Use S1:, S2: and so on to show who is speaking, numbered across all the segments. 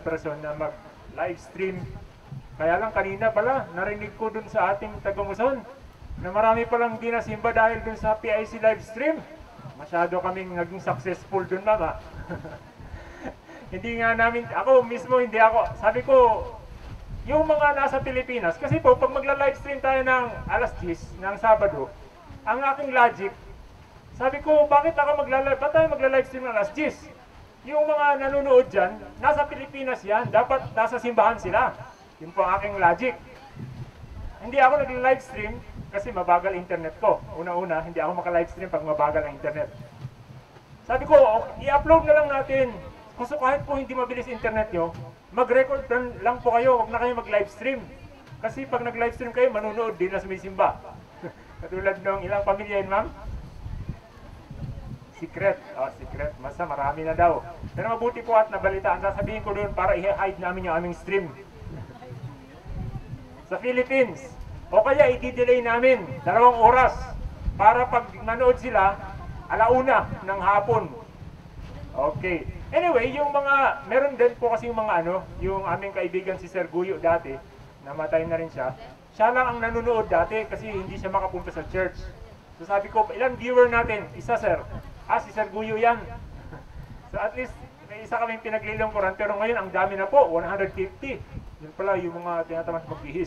S1: person na mag-live stream. Kaya lang kanina pala, narinig ko dun sa ating taga-Muson na marami palang di nasimba dahil dun sa PIC live stream. Masyado kaming naging successful dun, mama. Hindi nga namin, ako mismo hindi ako, sabi ko, yung mga nasa Pilipinas, kasi po pag magla-live stream tayo ng alas 10 ng Sabado, ang aking logic, sabi ko, bakit ako ba't tayo magla-live stream ng alas 10? Yung mga nanonood dyan, nasa Pilipinas yan, dapat nasa simbahan sila. Yun po ang aking logic. Hindi ako nag-live stream kasi mabagal internet ko. Una-una, hindi ako maka-live stream pag mabagal ang internet. Sabi ko, i-upload na lang natin. Kung kahit po hindi mabilis internet nyo, mag-record lang po kayo, huwag na kayo mag-live stream. Kasi pag nag-live stream kayo, manunood din na sumisimba. Katulad ng ilang pamilya yun, ma'am? Secret. Secret. Masa marami na daw. Pero mabuti po at nabalita. Ang sasabihin ko doon para i-hide namin yung aming stream. Sa Philippines. O kaya i-delay namin 2 oras para pag manood sila, 1:00 ng hapon. Okay. Anyway, yung mga, meron din po kasi yung mga yung aming kaibigan si Sir Guyo dati, namatay na rin siya. Siya lang ang nanonood dati kasi hindi siya makapunta sa church. So sabi ko, ilan viewer natin? Isa, sir. Si Sir Guyo yan. So at least, may isa kaming pinaglilingkuran, pero ngayon ang dami na po, 150. Yun pala yung mga tinatamad magbihis.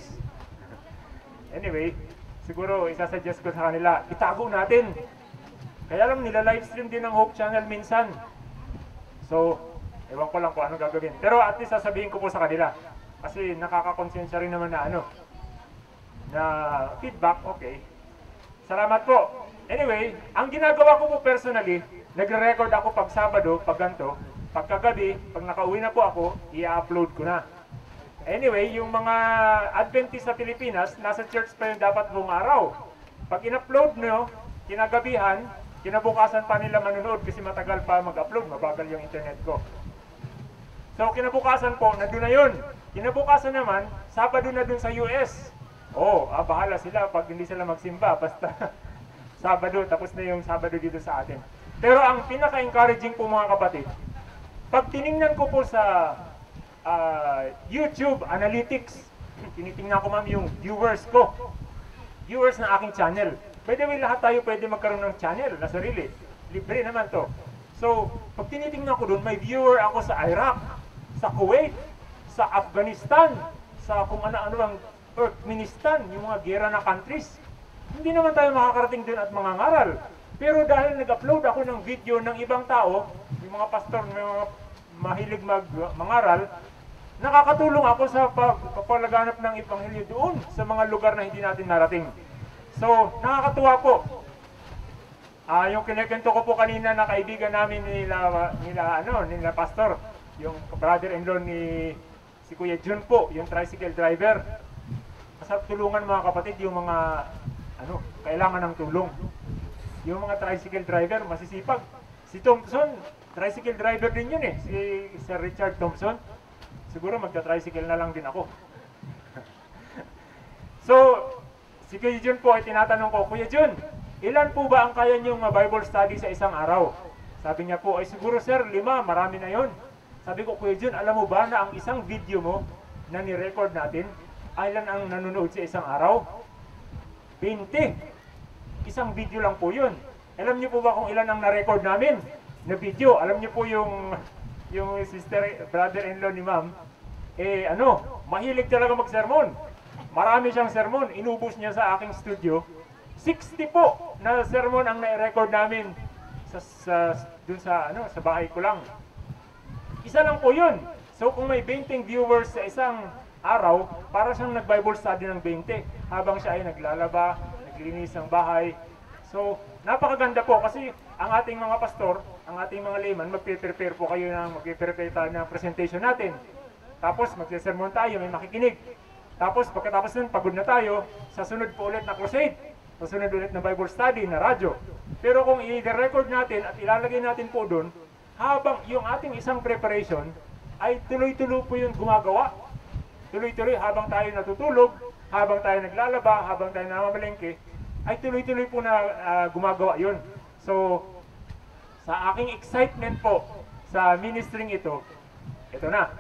S1: Anyway, siguro isasuggest ko sa kanila, itago natin. Kaya lang nila live stream din ng Hope Channel minsan. So, ewan ko lang kung anong gagawin. Pero at least sasabihin ko po sa kanila. Kasi nakakakonsensya rin naman na na feedback, okay. Salamat po. Anyway, ang ginagawa ko po personally, nagre-record ako pag Sabado, pag ganito. Pagkagabi, pag nakauwi na po ako, i-upload ko na. Anyway, yung mga Adventist sa Pilipinas, nasa church pa yung dapat buong araw. Pag in-upload nyo, kinagabihan, kinabukasan pa nila manonood kasi matagal pa mag-upload, mabagal yung internet ko. So kinabukasan po, nandun na yun. Kinabukasan naman, Sabado na dun sa US. Bahala sila pag hindi sila magsimba, basta Sabado, tapos na yung Sabado dito sa atin. Pero ang pinaka-encouraging po mga kapatid, pag tiningnan ko po sa YouTube Analytics, tinitingnan ko ma'am yung viewers ko. Viewers ng aking channel. By the way, lahat tayo pwede magkaroon ng channel na sarili. Libre naman to. So, pag tinitingnan ko doon, may viewer ako sa Iraq, sa Kuwait, sa Afghanistan, sa kung ano-ano ang Turkmenistan, yung mga gera na countries. Hindi naman tayo makakarating doon at mangangaral. Pero dahil nag-upload ako ng video ng ibang tao, yung mga pastor, mga mahilig mangaral, nakakatulong ako sa paglaganap ng ebanghelyo doon sa mga lugar na hindi natin narating. So, nakakatuwa po. Yung kinekento ko po kanina na kaibigan namin nila pastor, yung brother-in-law ni si Kuya Jun po, yung tricycle driver. Masarap tulungan mga kapatid, yung mga kailangan ng tulong. Yung mga tricycle driver, masisipag. Si Thompson, tricycle driver din yun si Sir Richard Thompson. Siguro magta-tricycle na lang din ako. So, si Kuya Jun po ay tinatanong ko, Kuya Jun, ilan po ba ang kaya niyong Bible study sa isang araw? Sabi niya po, ay siguro sir, 5, marami na yon. Sabi ko, Kuya Jun, alam mo ba na ang isang video mo na ni-record natin, ilan ang nanonood sa isang araw? 20. Isang video lang po yun. Alam niyo po ba kung ilan ang na-record namin na video? Alam niyo po yung brother-in-law ni ma'am, mahilig talaga mag-sermon. Marami siyang sermon, inubos niya sa aking studio. 60 po na sermon ang na-record namin dun sa bahay ko lang. Isa lang po yun. So kung may 20 viewers sa isang araw, para siyang nag-Bible study ng 20 habang siya ay naglalaba, naglinis ng bahay. So napakaganda po kasi ang ating mga pastor, ang ating mga layman, magpe-prepare po kayo magpe-prepare tayo ng presentation natin. Tapos magse-sermon tayo, may makikinig. Tapos pagkatapos nun, pagod na tayo, sa sunod po ulit na crusade, sa sunod ulit na Bible study, na radyo. Pero kung i-record natin at ilalagay natin po doon, habang yung ating isang preparation, ay tuloy-tuloy po yung gumagawa. Tuloy-tuloy habang tayo natutulog, habang tayo naglalaba, habang tayo namamalengke, ay tuloy-tuloy po na gumagawa yun. So, sa aking excitement po sa ministering ito na.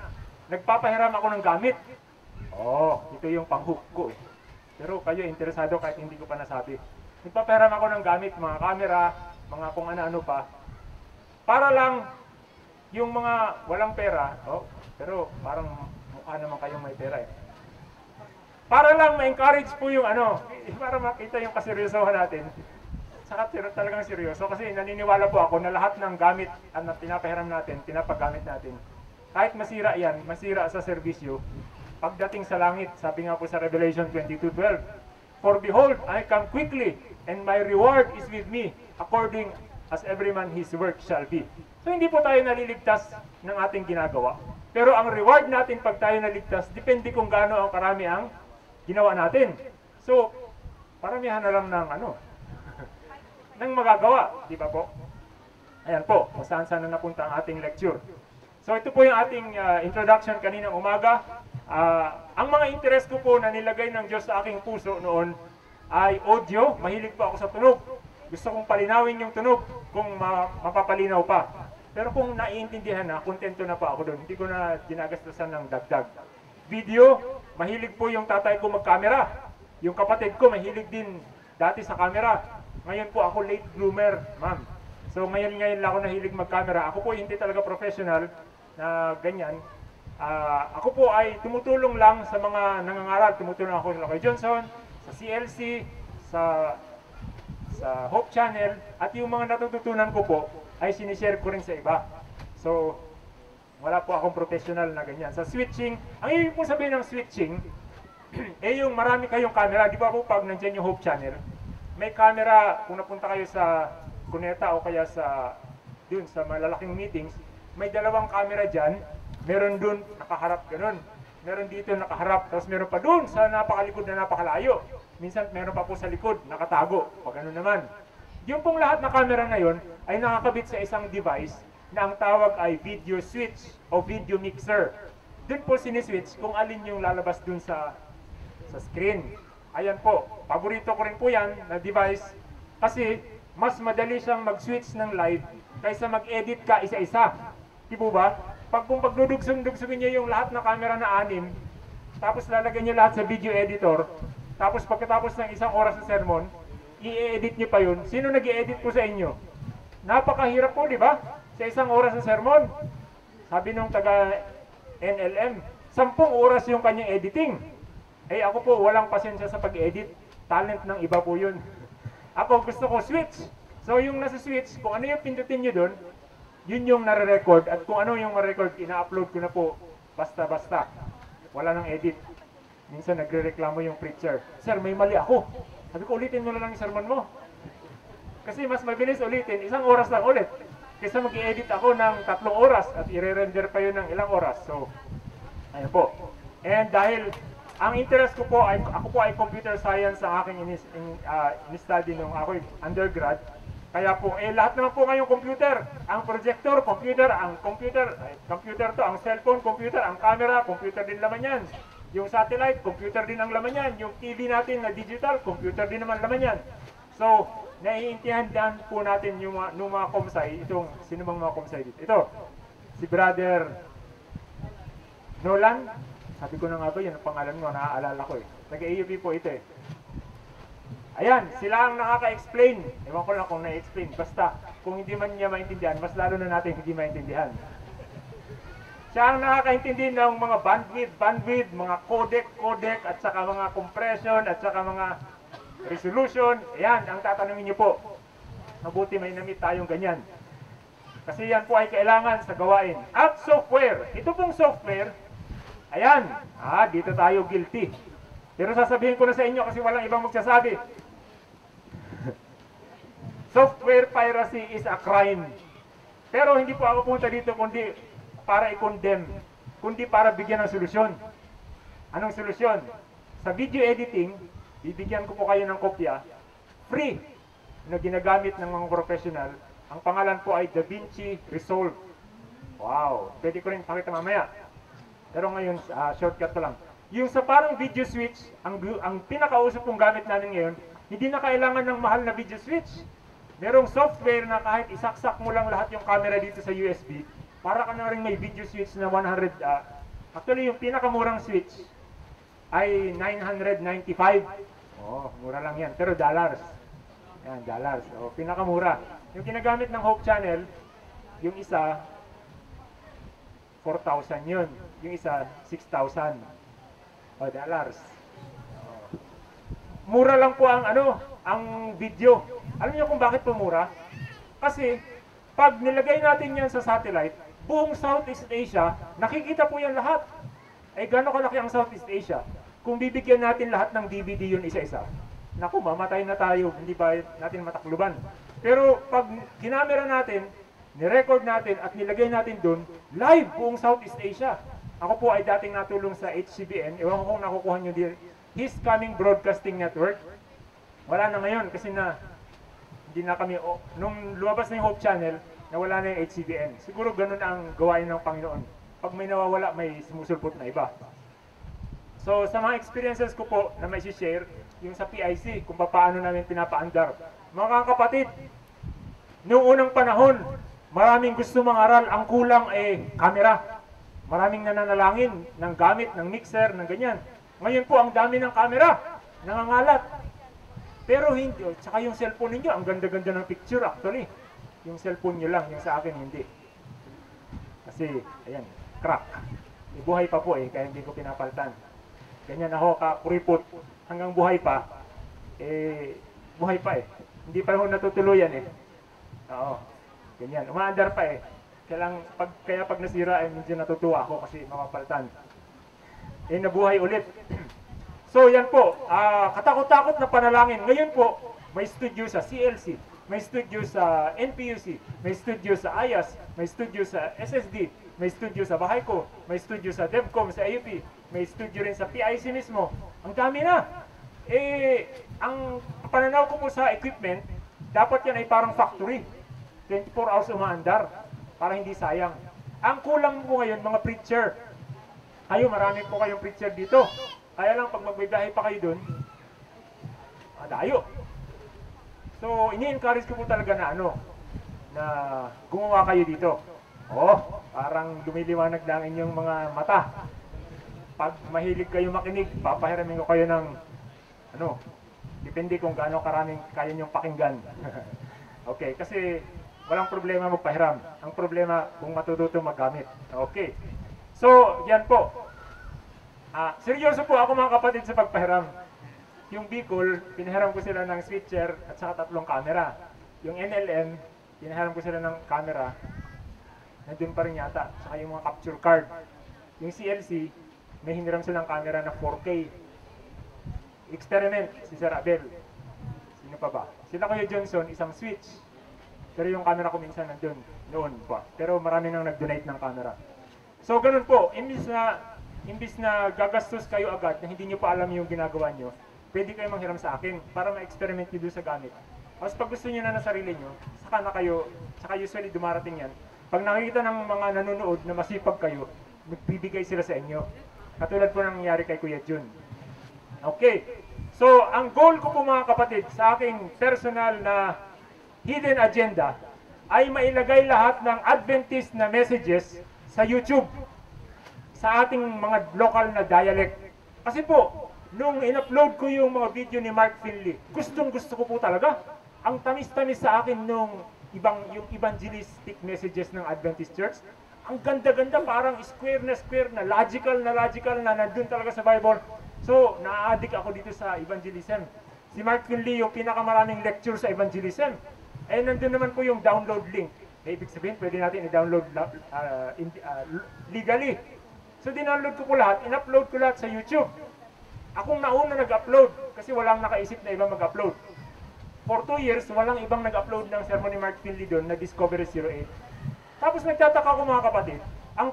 S1: nagpapahiram ako ng gamit. Oh, ito yung pang-hook ko eh. Pero kayo interesado kahit hindi ko pa nasabi. Nagpapahiram ako ng gamit, mga camera, mga kung ano-ano pa. Para lang yung mga walang pera, oh, pero parang mukha naman kayong may pera eh. Para lang ma-encourage po yung ano, para makita yung kaseryosohan natin. Saka talagang seryoso kasi naniniwala po ako na lahat ng gamit at na pinapahiram natin, pinapagamit natin, kahit masira yan, masira sa serbisyo, pagdating sa langit, sabi nga po sa Revelation 22:12, "For behold, I come quickly, and my reward is with me, according as every man his work shall be." So hindi po tayo naliligtas ng ating ginagawa. Pero ang reward natin pag tayo naligtas, depende kung gaano ang karami ang ginawa natin. So, paramihan na lang ng ano, ng magagawa, di ba po? Ayan po, kung saan-saan na napunta ang ating lecture. So ito po yung ating introduction kaninang umaga. Ang mga interest ko po na nilagay ng Diyos sa aking puso noon ay audio. Mahilig po ako sa tunog. Gusto kong palinawin yung tunog kung mapapalinaw pa. Pero kung naiintindihan na, kontento na pa ako doon. Hindi ko na ginagastasan ng dagdag. Video, mahilig po yung tatay ko mag-camera. Yung kapatid ko, mahilig din dati sa camera. Ngayon po ako late bloomer, ma'am. So ngayon lang ako nahilig mag-camera. Ako po hindi talaga professional na ganyan. Ako po ay tumutulong lang sa mga nangangaral. Tumutulong ako kay Johnson, sa CLC, sa Hope Channel, at yung mga natututunan ko po ay sinishare ko rin sa iba. So, wala po akong professional na ganyan. Sa switching, ang ibig po sabihin ng switching, eh yung marami kayong camera. Di ba po pag nandiyan yung Hope Channel, may camera, kung napunta kayo sa Cuneta o kaya sa dun sa malalaking meetings, may dalawang camera dyan. Meron dun nakaharap ganun, meron dito nakaharap, tapos meron pa dun sa napakalikod na napakalayo. Minsan meron pa po sa likod, nakatago, pag ano naman. Yung pong lahat na camera na yon ay nakakabit sa isang device na ang tawag ay video switch o video mixer. Dun po siniswitch kung alin yung lalabas dun sa screen. Ayan po, paborito ko rin po yan na device kasi mas madali siyang mag-switch ng live kaysa mag-edit ka isa-isa. Di po ba? Kung pagdudugsong-dugsongin niyo yung lahat na camera na 6, tapos lalagyan niyo lahat sa video editor, tapos pagkatapos ng isang oras ng sermon, i-edit niyo pa yun. Sino nag-i-edit po sa inyo? Napakahirap po, di ba? Sa isang oras ng sermon. Sabi nung taga NLM, 10 oras yung kanyang editing. Eh ako po, walang pasensya sa pag-edit. Talent ng iba po yun. Ako gusto ko switch. So yung nasa switch, kung ano yung pindutin nyo doon, yun yung nare-record. At kung ano yung ma-record, ina-upload ko na po basta-basta. Wala nang edit. Minsan nagre-reklamo yung preacher, "Sir, may mali ako." Sabi ko, ulitin mo na lang yung sermon mo. Kasi mas mabilis ulitin, 1 oras lang ulit. Kaysa mag-i-edit ako ng 3 oras at i-render pa yun ng ilang oras. So, ayun po. And dahil ang interest ko po ay, ako po ay computer science ang aking in-study nung ako undergrad. Kaya po, lahat naman po ngayong computer. Ang projector, computer, computer to, ang cellphone, computer, ang camera, computer din laman yan. Yung satellite, computer din ang laman yan. Yung TV natin na digital, computer din naman laman yan. So, naiintindihan po natin yung mga komsay, itong, sino bang mga komsay dito? Ito, si Brother Nolan. Sabi ko na nga ba, yan ang pangalan mo, naaalala ko eh. Taga-AUP po ito eh. Ayan, sila ang nakaka-explain. Ewan ko lang kung na-explain. Basta, kung hindi man niya maintindihan, mas lalo na natin hindi maintindihan. Siya ang nakakaintindi ng mga bandwidth, mga codec, at saka mga compression, at saka mga resolution. Ayan, ang tatanungin niyo po. Mabuti may namit tayong ganyan. Kasi yan po ay kailangan sa gawain. At software. Ito pong software, ayan, dito tayo guilty. Pero sasabihin ko na sa inyo kasi walang ibang magsasabi. Software piracy is a crime. Pero hindi po ako punta dito kundi para i-condemn, kundi para bigyan ng solusyon. Anong solusyon? Sa video editing, bibigyan ko po kayo ng kopya, free, na ginagamit ng mga professional. Ang pangalan po ay DaVinci Resolve. Wow, pwede ko rin pakita mamaya. Pero ngayon, shortcut ko lang. Yung sa parang video switch, ang pinakausap kong gamit namin ngayon, hindi na kailangan ng mahal na video switch. Merong software na kahit isaksak mo lang lahat yung camera dito sa USB, para ka na rin may video switch na 100 Actually, yung pinakamurang switch ay 995. Oh, mura lang yan. Pero dollars. Yan, dollars. O, pinakamura. Yung ginagamit ng Hope Channel, yung isa, 4,000 yun. Yung isa, 6,000. O, dollars. Mura lang po ang ang video. Alam niyo kung bakit po mura? Kasi, pag nilagay natin yan sa satellite, buong Southeast Asia, nakikita po yan lahat. Eh, gano'n kalaki ang Southeast Asia? Kung bibigyan natin lahat ng DVD yun isa-isa, naku, mamatay na tayo, hindi ba natin matakluban. Pero pag kinamera natin, nirecord natin at nilagay natin doon, live buong Southeast Asia. Ako po ay dating natulong sa HCBN, ewan ko kung nakukuha nyo din, His Coming Broadcasting Network. Wala na ngayon kasi hindi na kami, nung lumabas na yung Hope Channel, nawala na yung HCBN. Siguro ganun ang gawain ng Panginoon. Pag may nawawala, may sumusulpot na iba. So, sa mga experiences ko po na may share yung sa PIC, kung paano namin pinapaandar. Mga kapatid, noong unang panahon, maraming gusto mangaral, ang kulang ay camera. Maraming nananalangin ng gamit, ng mixer, ng ganyan. Ngayon po, ang dami ng camera, nangangalat. Pero hindi, tsaka yung cellphone ninyo, ang ganda-ganda ng picture actually. Yung cellphone nyo lang, yung sa akin hindi. Kasi, ayan, crack. Buhay pa po kaya hindi ko pinapaltan. Ganyan ako kakuripot hanggang buhay pa. Buhay pa Hindi pa ako natutuluyan Oo. Ganyan, umaandar pa Kaya pag nasira medyo natutuwa ako kasi mapapaltan. Nabuhay ulit. So yan po, katakot-takot na panalangin. Ngayon po, may studio sa CLC, may studio sa NPUC, may studio sa IAS, may studio sa SSD, may studio sa bahay ko, may studio sa DevCom, sa AUP, may studio rin sa PIC mismo. Ang dami na. Ang pananaw ko po sa equipment, dapat yan ay parang factory. 24 hours umaandar para hindi sayang. Ang kulang po ngayon, mga preacher. Marami po kayong preacher dito. Kaya lang, pag magbibiyahe pa kayo dun, dayo. So, ini-encourage ko po talaga na gumawa kayo dito. Parang lumiliwanag lang inyong mga mata. Pag mahilig kayo makinig, papahiramin ko kayo ng depende kung gaano karaming kaya nyong pakinggan. Okay, kasi walang problema magpahiram. Ang problema kung matututo maggamit. Okay. So, yan po. Seryoso po ako mga kapatid sa pagpahiram. Yung Bicol, pinahiram ko sila ng switcher at saka 3 camera. Yung NLM, pinahiram ko sila ng camera. Nandun pa rin yata. Saka yung mga capture card. Yung CLC, may hiniram silang camera na 4K. Experiment, si Sir Abel. Sino pa ba? Sila Kuya Johnson, isang switch. Pero yung camera ko minsan nandun, noon pa. Pero marami nang nag-donate ng camera. So ganun po, imbis na gagastos kayo agad na hindi nyo pa alam yung ginagawa nyo, pwede kayo manghiram sa akin para ma-experiment nyo doon sa gamit. Tapos pag gusto nyo na sarili nyo, saka na kayo, saka usually dumarating yan. Pag nakikita ng mga nanonood na masipag kayo, magbibigay sila sa inyo. Katulad po nangyari kay Kuya Jun. Okay. So, ang goal ko po mga kapatid sa aking personal na hidden agenda ay mailagay lahat ng Adventist na messages sa YouTube sa ating mga local na dialect. Kasi po, nung in-upload ko yung mga video ni Mark Finley, gustong-gusto ko po talaga. Ang tamis-tamis sa akin nung yung evangelistic messages ng Adventist Church. Ang ganda-ganda, parang square na logical na nandun talaga sa Bible. So, na-addict ako dito sa evangelism. Si Mark Finley, yung pinakamaraming lecture sa evangelism. Nandun naman po yung download link. Ibig sabihin, pwede natin i-download legally. So, dinownload ko po lahat, in-upload ko lahat sa YouTube. Akong nauna nag-upload kasi walang nakaisip na iba mag-upload. For 2 years, walang ibang nag-upload ng sermon ni Mark Finley doon na Discovery 08. Tapos nagtataka ko mga kapatid, ang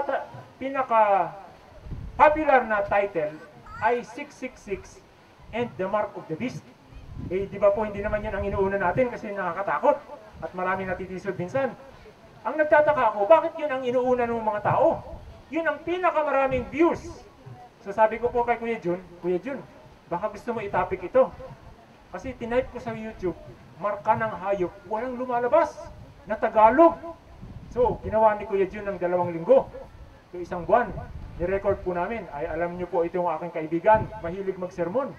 S1: pinaka-popular na title ay 666 and the Mark of the Beast. Di ba po hindi naman yan ang inuuna natin kasi nakakatakot at maraming natitisod minsan. Ang nagtataka ako, bakit yun ang inuuna ng mga tao? Yun ang pinakamaraming views. So sabi ko po kay Kuya Jun, baka gusto mo itapik ito. Kasi tinype ko sa YouTube, marka ng hayop, walang lumalabas na Tagalog. So, ginawa ni Kuya Jun ng 2 linggo. So, 1 buwan. Ni-record po namin. Ay, alam niyo po, ito yung aking kaibigan, mahilig mag-sermon.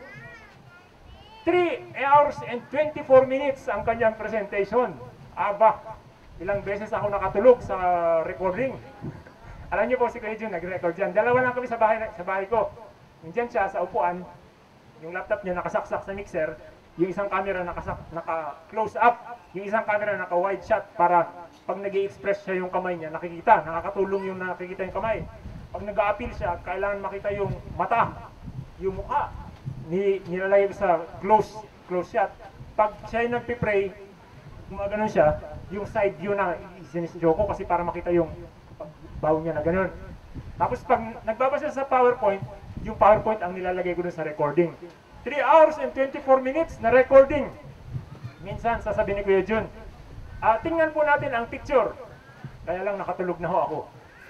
S1: 3 hours and 24 minutes ang kanyang presentation. Aba, ilang beses ako nakatulog sa recording. Alam niyo po si Kuya Jun, nag-record dyan. Dalawa lang kami sa bahay ko. Nandiyan siya sa upuan, yung laptop niya nakasaksak sa mixer, yung isang camera naka-close up, yung isang camera naka-wide shot para pag nag-i-express siya yung kamay niya, nakikita, nakakatulong yung nakikita yung kamay. Pag nag-a-appeal siya, kailangan makita yung mata, yung mukha, nilalagay sa close shot. Pag siya yung nagpipray, gumaganon siya, yung side view na sinisyo ko kasi para makita yung baw niya na ganun. Tapos pag nagbabasa sa PowerPoint, yung PowerPoint ang nilalagay ko dun sa recording. 3 hours and 24 minutes na recording. Minsan sasabihin ni Kuya Jun, tingnan po natin ang picture. Kaya lang nakatulog na ho ako.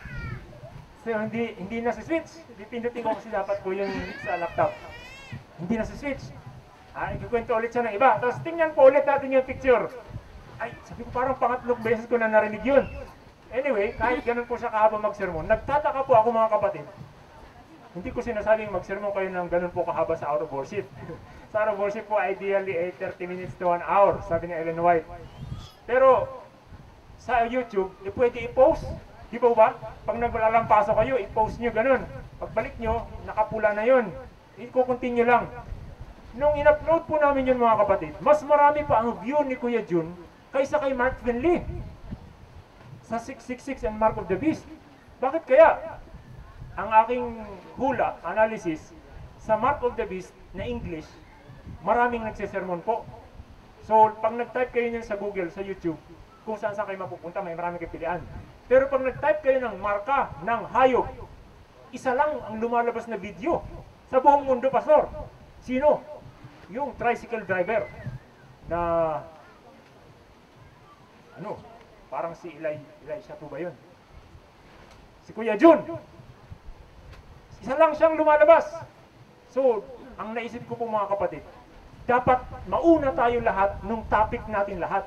S1: So hindi na si switch. Pipindutin ko kasi dapat ko yung sa laptop. Hindi na si switch. Ikukwento ulit siya ng iba. Tapos tingnan po ulit natin yung picture. Ay, sabi ko parang pangatlong beses ko na narinig yun. Anyway, kahit ganun po siya kahaba mag-sermon, nagtataka po ako mga kapatid. Hindi ko sinasabing mag-sermon kayo ng ganun po kahaba sa hour of worship. Sa hour of worship po, ideally 30 minutes to 1 hour, sabi ni Ellen White. Pero sa YouTube, pwede i-post. Di ba ba? Pag naglalampaso kayo, i-post nyo ganun. Pagbalik nyo, nakapula na yun. I-continue lang. Nung in-upload po namin yun mga kapatid, mas marami pa ang view ni Kuya Jun kaysa kay Mark Finley sa 666 and Mark of the Beast. Bakit kaya? Ang aking hula, analysis, sa Mark of the Beast na English, maraming nagsisermon po. So, pag nag-type kayo niyan sa Google, sa YouTube, kung saan kayo mapupunta, may maraming kapilian. Pero pag nag-type kayo ng marka, ng hayop, isa lang ang lumalabas na video sa buong mundo, Pastor. Sino? Yung tricycle driver na, parang si Elisha po ba yun? Si Kuya Jun. Isa lang siyang lumalabas. So, ang naisip ko po mga kapatid, dapat mauna tayo lahat nung topic natin lahat.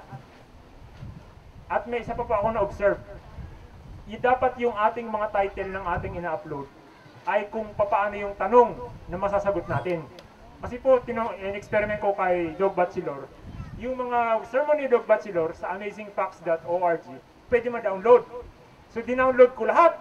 S1: At may isa pa ako na-observe. Dapat yung ating mga title ng ating ina-upload ay kung paano yung tanong na masasagot natin. Kasi po, in-experiment ko kay Dog Batchelor, yung mga sermon ni Dog Batchelor sa amazingfacts.org, pwede ma-download. So, dinownload ko lahat.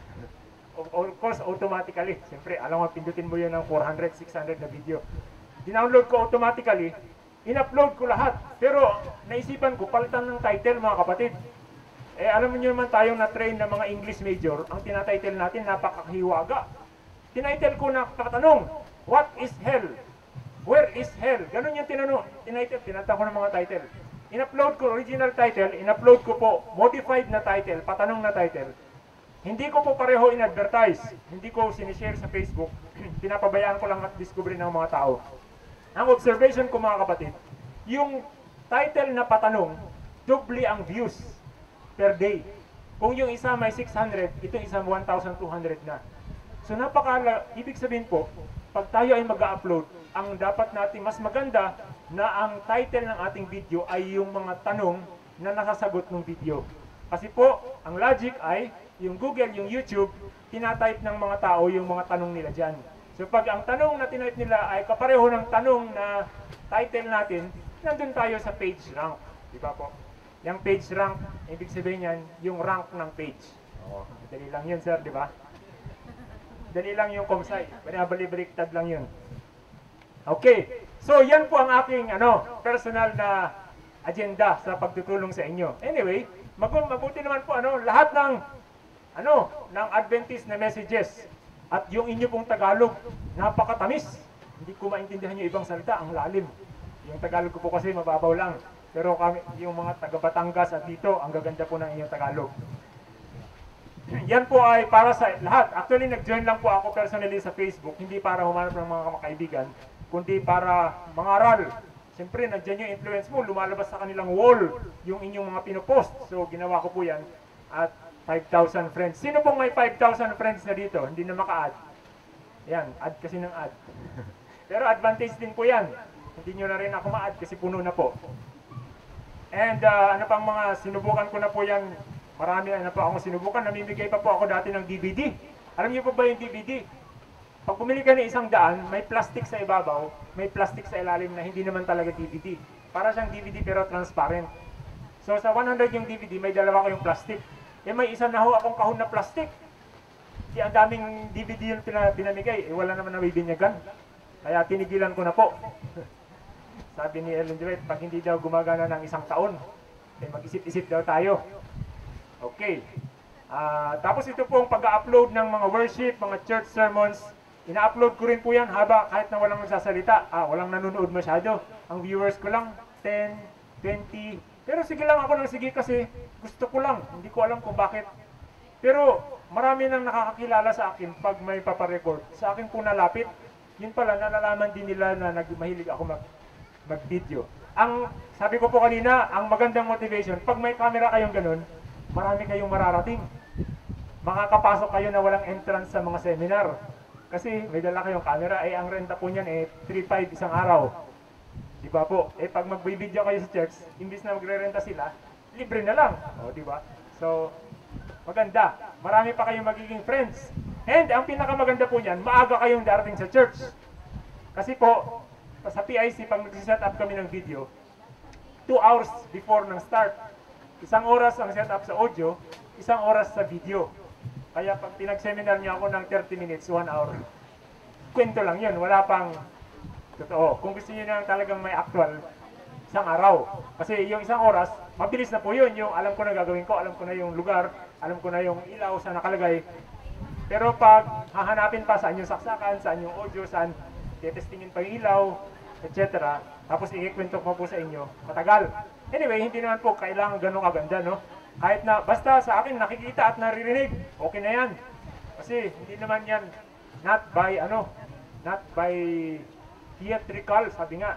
S1: Of course, automatically. Siyempre, alam mo, pindutin mo yun ng 400, 600 na video. Dinownload ko automatically, in-upload ko lahat. Pero, naisipan ko, palitan ng title, mga kapatid. Alam niyo naman tayong na-train na mga English major, ang tinatitle natin, napakahiwaga. Tinitle ko na katanong, what is hell? Where is hell? Ganun yung tinanong. Tinata ko ng mga title. In-upload ko, original title, in-upload ko po, modified na title, patanong na title. Hindi ko po pareho in-advertise. Hindi ko sinishare sa Facebook. Pinapabayaan ko lang at discovery ng mga tao. Ang observation ko mga kapatid, yung title na patanong, doble ang views per day. Kung yung isa may 600, itong isa 1,200 na. So ibig sabihin po, pag tayo ay mag-upload, ang dapat natin mas maganda na ang title ng ating video ay yung mga tanong na nakasagot ng video. Kasi po, ang logic ay yung Google, yung YouTube, tinatype ng mga tao yung mga tanong nila dyan. So pag ang tanong na tinype nila ay kapareho ng tanong na title natin, nandun tayo sa page rank. Di ba po? Yung page rank, ibig sabihin yan, yung rank ng page. Dali lang yun, sir, di ba? Dali lang yung komsay. Baliktad lang yun. Okay. So yan po ang aking personal na agenda sa pagtutulong sa inyo. Anyway, mabuti naman po lahat ng Adventist na messages at yung inyo pong Tagalog, napakatamis. Hindi ko maintindihan yung ibang salita, ang lalim. Yung Tagalog ko po kasi mababaw lang. Pero yung mga taga Batangas at dito, ang gaganda po ng inyong Tagalog. Yan po ay para sa lahat. Actually, nag-join lang po ako personally sa Facebook, hindi para humanap ng mga kaibigan, kundi para mangaral. Siyempre, nandiyan yung influence mo, lumalabas sa kanilang wall yung inyong mga pinopost. So, ginawa ko po yan at 5,000 friends. Sino pong may 5,000 friends na dito? Hindi na maka-add. Yan, add kasi ng add. Pero advantage din po yan. Hindi nyo na rin ako ma-add kasi puno na po. And pang mga sinubukan ko na po yan. Marami po akong sinubukan. Namimigay pa po ako dati ng DVD. Alam niyo po ba yung DVD? Pag bumili ka ng 100, may plastic sa ibabaw, may plastic sa ilalim na hindi naman talaga DVD. Para siyang DVD pero transparent. So sa 100 yung DVD, may dalawa kayong plastic. Eh may isa na ho akong kahon na plastic. Kaya ang daming DVD yung pinamigay, eh wala naman nabibinyagan. Kaya tinigilan ko na po. Sabi ni Ellen Duet, pag hindi daw gumagana ng 1 taon, eh mag-isip-isip daw tayo. Okay. Tapos ito po ang pag-upload ng mga worship, mga church sermons. Ina-upload ko rin po yan kahit na walang nagsasalita. Walang nanonood masyado. Ang viewers ko lang, 10, 20. Pero sige lang ako sige kasi gusto ko lang. Hindi ko alam kung bakit. Pero marami nang nakakakilala sa akin pag may paparecord. Sa akin po nalapit. Yun pala, nalalaman din nila na mahilig ako mag-video. Sabi ko po kanina, ang magandang motivation, pag may camera kayong ganun, marami kayong mararating. Makakapasok kayo na walang entrance sa mga seminar. Kasi may dala kayong camera, ang renta po niyan 3.5 isang araw. Di ba po? Pag magbibideo kayo sa church, imbis na magre-renta sila, libre na lang. Di ba? So, maganda. Marami pa kayong magiging friends. And ang pinakamaganda po niyan, maaga kayong darating sa church. Kasi po, sa PIC, pag nag-set up kami ng video, 2 hours before ng start. 1 oras ang set up sa audio, 1 oras sa video. Kaya pag pinag-seminar niyo ako ng 30 minutes, 1 hour. Kwento lang yun, wala pang totoo. Kung gusto niyo na talagang may actual, 1 araw. Kasi yung 1 oras, mabilis na po yun. Yung alam ko na gagawin ko, alam ko na yung lugar, alam ko na yung ilaw sa nakalagay. Pero pag hahanapin pa saan yung saksakan, saan yung audio, saan tetestingin pa yung ilaw, etc. Tapos ikikwento ko po sa inyo, matagal. Anyway, hindi naman po kailangan ganun kaganda, no? Kahit na, basta sa akin nakikita at naririnig, okay na yan. Kasi hindi naman yan, not by theatrical, sabi nga.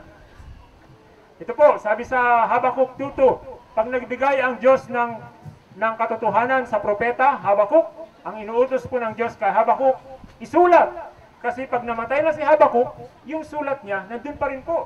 S1: Ito po, sabi sa Habakuk 2:2, pag nagbigay ang Diyos ng katotohanan sa propeta, Habakuk, ang inuutos po ng Diyos kay Habakuk, isulat. Kasi pag namatay na si Habakuk, yung sulat niya, nandun pa rin po.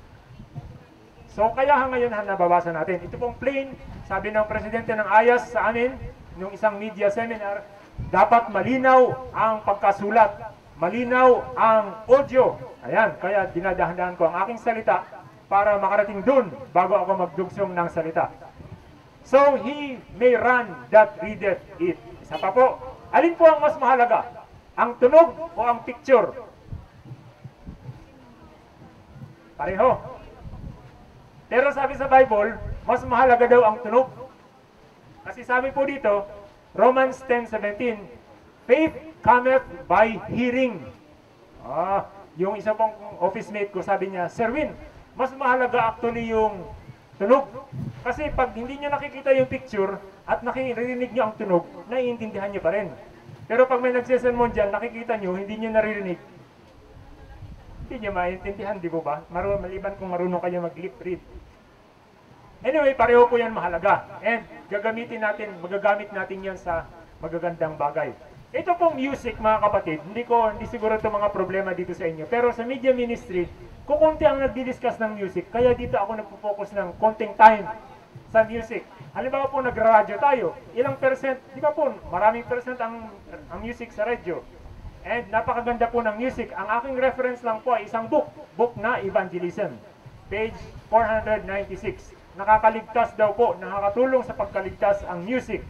S1: So kaya ngayon nababasa natin. Ito pong plain, sabi ng presidente ng AYAS sa amin, nung isang media seminar, dapat malinaw ang pagkasulat, malinaw ang audio. Ayan, kaya dinadahan-dahan ko ang aking salita para makarating dun bago ako magdugsong ng salita. So he may run that readeth it. Isa pa po, alin po ang mas mahalaga? Ang tunog o ang picture? Pareho. Pero sabi sa Bible, mas mahalaga daw ang tunog. Kasi sabi po dito, Romans 10:17, faith cometh by hearing. Yung isa pong office mate ko, sabi niya, Sir Win, mas mahalaga actually yung tunog. Kasi pag hindi niyo nakikita yung picture at naririnig niyo ang tunog, naiintindihan niyo pa rin. Pero pag may nagsesermon dyan, nakikita niyo, hindi niyo naririnig, hindi niyo maintindihan, di ba? Maliban kung marunong kayo mag-lip read. Anyway, pareho po yan mahalaga. And magagamit natin yan sa magagandang bagay. Ito pong music, mga kapatid, hindi siguro ito mga problema dito sa inyo. Pero sa media ministry, kukunti ang nagdi-discuss ng music. Kaya dito ako nagpo-focus ng konting time sa music. Halimbawa po, nagra-radyo tayo. Ilang percent, di ba po, maraming percent ang music sa radyo. And napakaganda po ng music. Ang aking reference lang po ay isang book na Evangelism. Page 496. Nakakaligtas daw po, nakakatulong sa pagkaligtas ang music.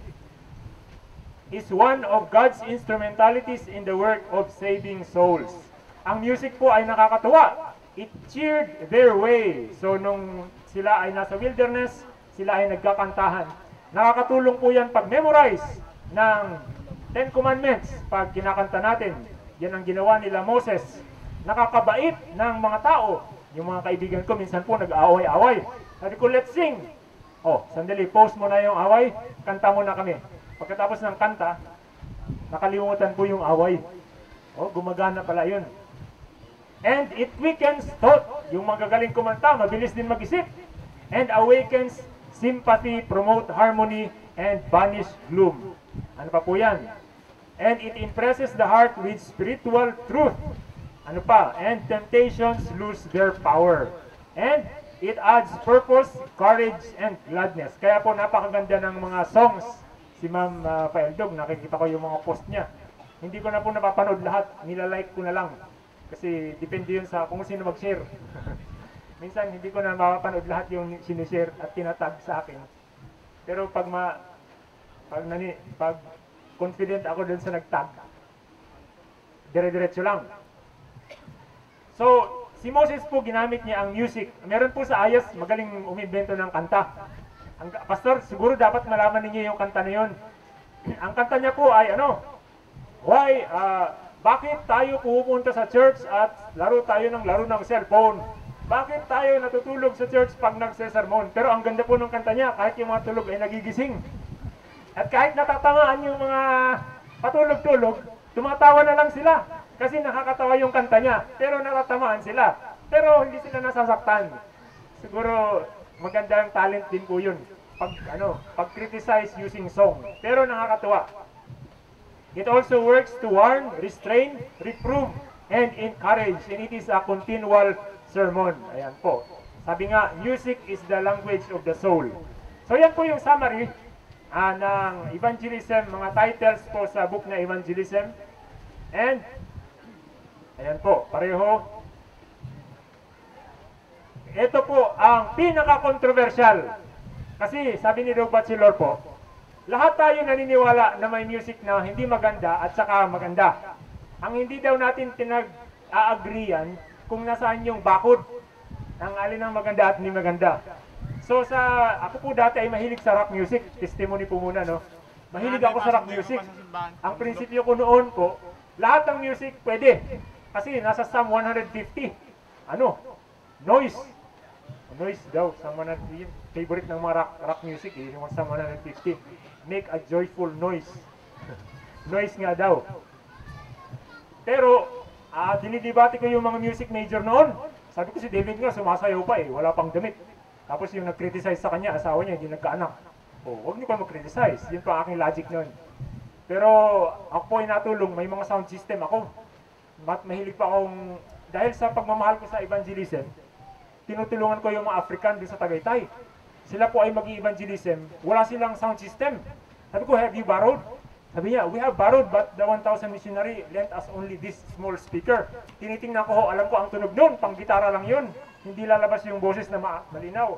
S1: Is one of God's instrumentalities in the work of saving souls. Ang music po ay nakakatuwa. It cheered their way. So nung sila ay nasa wilderness, sila ay nagkakantahan. Nakakatulong po yan pag-memorize ng 10 Commandments. Pag kinakanta natin, yan ang ginawa nila Moses. Nakakabait ng mga tao. Yung mga kaibigan ko, minsan po nag-aaway-away. Sabi ko, let's sing. Sandali, pause mo na yung away, kanta mo na kami. Pagkatapos ng kanta, nakalimutan po yung away. Gumagana pala yun. And it weakens thought. Yung magagaling kumanta, mabilis din mag-isip. And awakens sympathy, promote harmony, and banish gloom. Ano pa po yan? And it impresses the heart with spiritual truth. Ano pa? And temptations lose their power. And it adds purpose, courage, and gladness. Kaya po napakaganda ng mga songs. Si Ma'am Paeldog, nakikita ko yung mga post niya. Hindi ko na po napapanood lahat, nilalike ko na lang. Kasi depende yun sa kung sino mag-share. Minsan hindi ko na mapapanood lahat yung sinishare at tinatag sa akin. Pero pag confident ako dun sa nagtag, dire-diretso lang. So, si Moses po ginamit niya ang music. Meron po sa Ayos, magaling umimbento ng kanta. Pastor, siguro dapat malaman ninyo yung kanta na yun. Ang kanta niya po ay bakit tayo pupunta sa church at laro tayo ng cellphone? Bakit tayo natutulog sa church pag nagsesermon? Pero ang ganda po ng kanta niya, kahit yung mga tulog ay nagigising. At kahit natatamaan yung mga patulog-tulog, tumatawa na lang sila. Kasi nakakatawa yung kanta niya, pero natatamaan sila. Pero hindi sila nasasaktan. Siguro maganda ang talent din po yun. Pag-criticize using song. Pero nakakatawa. It also works to warn, restrain, reprove, and encourage. And it is a continual sermon. Ayan po. Sabi nga, music is the language of the soul. So yan po yung summary ng evangelism, mga titles po sa book na evangelism. And, ayan po, pareho. Ito po ang pinaka-controversial. Kasi sabi ni Doug Batchelor po, lahat tayo naniniwala na may music na hindi maganda at saka maganda. Ang hindi daw natin tinag-a-agreean kung nasaan yung bakod ng alin ang maganda at hindi maganda. So ako po dati ay mahilig sa rock music. Testimony po muna, no? Mahilig ako sa rock music. Ang prinsipyo ko noon po, lahat ng music pwede. Kasi nasa Psalm 150. Noise. Noise daw. Psalm 150. Favorite ng mga rock music eh. Yung Psalm 150. Make a joyful noise. Noise nga daw. Pero, dinidebate ko yung mga music major noon. Sabi ko si David nga, sumasayaw pa eh. Wala pang damit. Tapos yung nag-criticize sa kanya, asawa niya, hindi nagkaanak. Huwag niyo pa mag-criticize. Yun pa aking logic noon. Pero, ako po ay natulong. May mga sound system ako. Mahilig pa akong, dahil sa pagmamahal ko sa evangelism, tinutulungan ko yung mga African doon sa Tagaytay. Sila po ay mag-evangelism. Wala silang sound system. Sabi ko, have you borrowed? Sabi niya, we have borrowed but the 1,000 missionary lent us only this small speaker. Tinitingnan ko, alam ko ang tunog nun, pang gitara lang yun. Hindi lalabas yung boses na malinaw.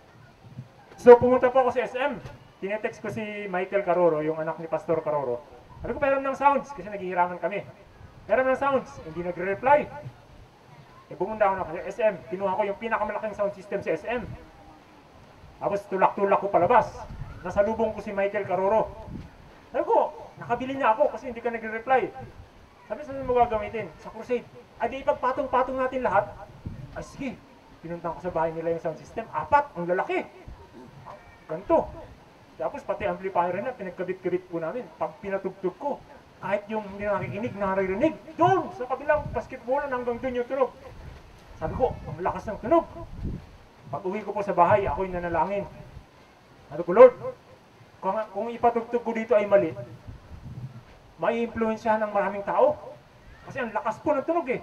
S1: So pumunta po ako sa SM. Tinetext ko si Michael Caroro, yung anak ni Pastor Caroro. Sabi ko, meron ng sounds, kasi naghihiraman kami. Meron ng sounds, hindi nagre-reply. Pumunta ako na SM, kinuha ko yung pinakamalaking sound system sa SM. Tapos tulak-tulak ko palabas. Nasalubong ko si Michael Caroro. Sabi ko, nakabili niya ako kasi hindi ka nagre-reply. Sabi, saan mo gagamitin? Sa crusade. Di ipagpatong-patong natin lahat. Ay sige, pinuntan ko sa bahay nila yung sound system. 4, ang lalaki. Ganito. Tapos pati amplifier na, pinagkabit-kabit po namin. Pag pinatugtog ko, kahit yung hindi nakikinig, naririnig. Doon, sa kabilang basketballan hanggang doon yung tunog. Sabi ko, ang lakas ng tunog. Pag uwi ko po sa bahay, ako'y nanalangin. Sabi ko, Lord, kung ipatugtog ko dito ay mali, mai-influensyahan ng maraming tao. Kasi ang lakas po ng tunog eh.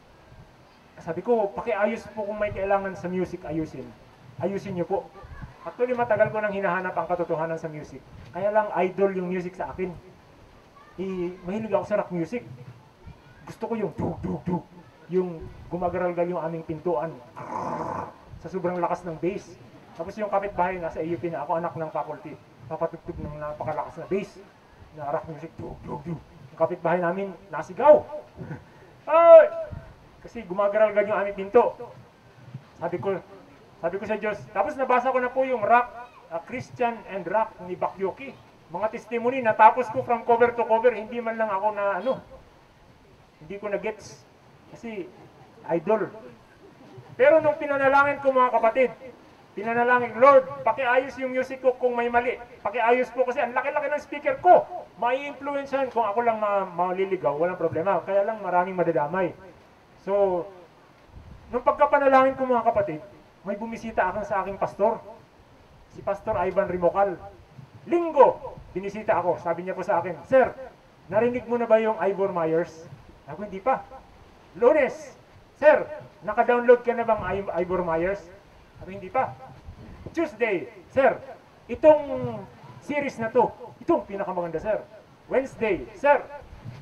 S1: Sabi ko, pakiayos po kung may kailangan sa music, ayusin. Ayusin niyo po. Actually, matagal ko nang hinahanap ang katotohanan sa music. Kaya lang, idol yung music sa akin. Mahilig ako sa rock music. Gusto ko yung dug-dug-dug. Yung gumagaral-gal yung aming pintuan. Sa sobrang lakas ng bass. Tapos yung kapitbahay nasa AUP na ako, anak ng faculty. Papatugtog ng napakalakas na bass. Na rock music. Dug-dug-dug. Yung kapitbahay namin, nasigaw. Ay! Kasi gumagaral-gal yung aming pinto. Sabi ko sa Diyos. Tapos nabasa ko na po yung rock, Christian and rock ni Bakyoki. Mga testimony, natapos ko from cover to cover, hindi man lang ako na hindi ko na gets. Kasi idol. Pero nung pinanalangin ko mga kapatid, pinanalangin, Lord, pakiayos yung music ko kung may mali. Pakiayos po kasi ang laki-laki ng speaker ko. Mai-influensyahan kung ako lang maliligaw, walang problema. Kaya lang maraming madadamay. So, nung pagkapanalangin ko mga kapatid, may bumisita sa aking pastor. Si Pastor Ivan Rimocal. Linggo, binisita ako. Sabi niya po sa akin, Sir, narinig mo na ba yung Ivor Myers? Ako, hindi pa. Lunes, Sir, naka-download ka na bang Ivor Myers? Ako, hindi pa. Tuesday, Sir, itong series na to, itong pinakamaganda, Sir. Wednesday, Sir,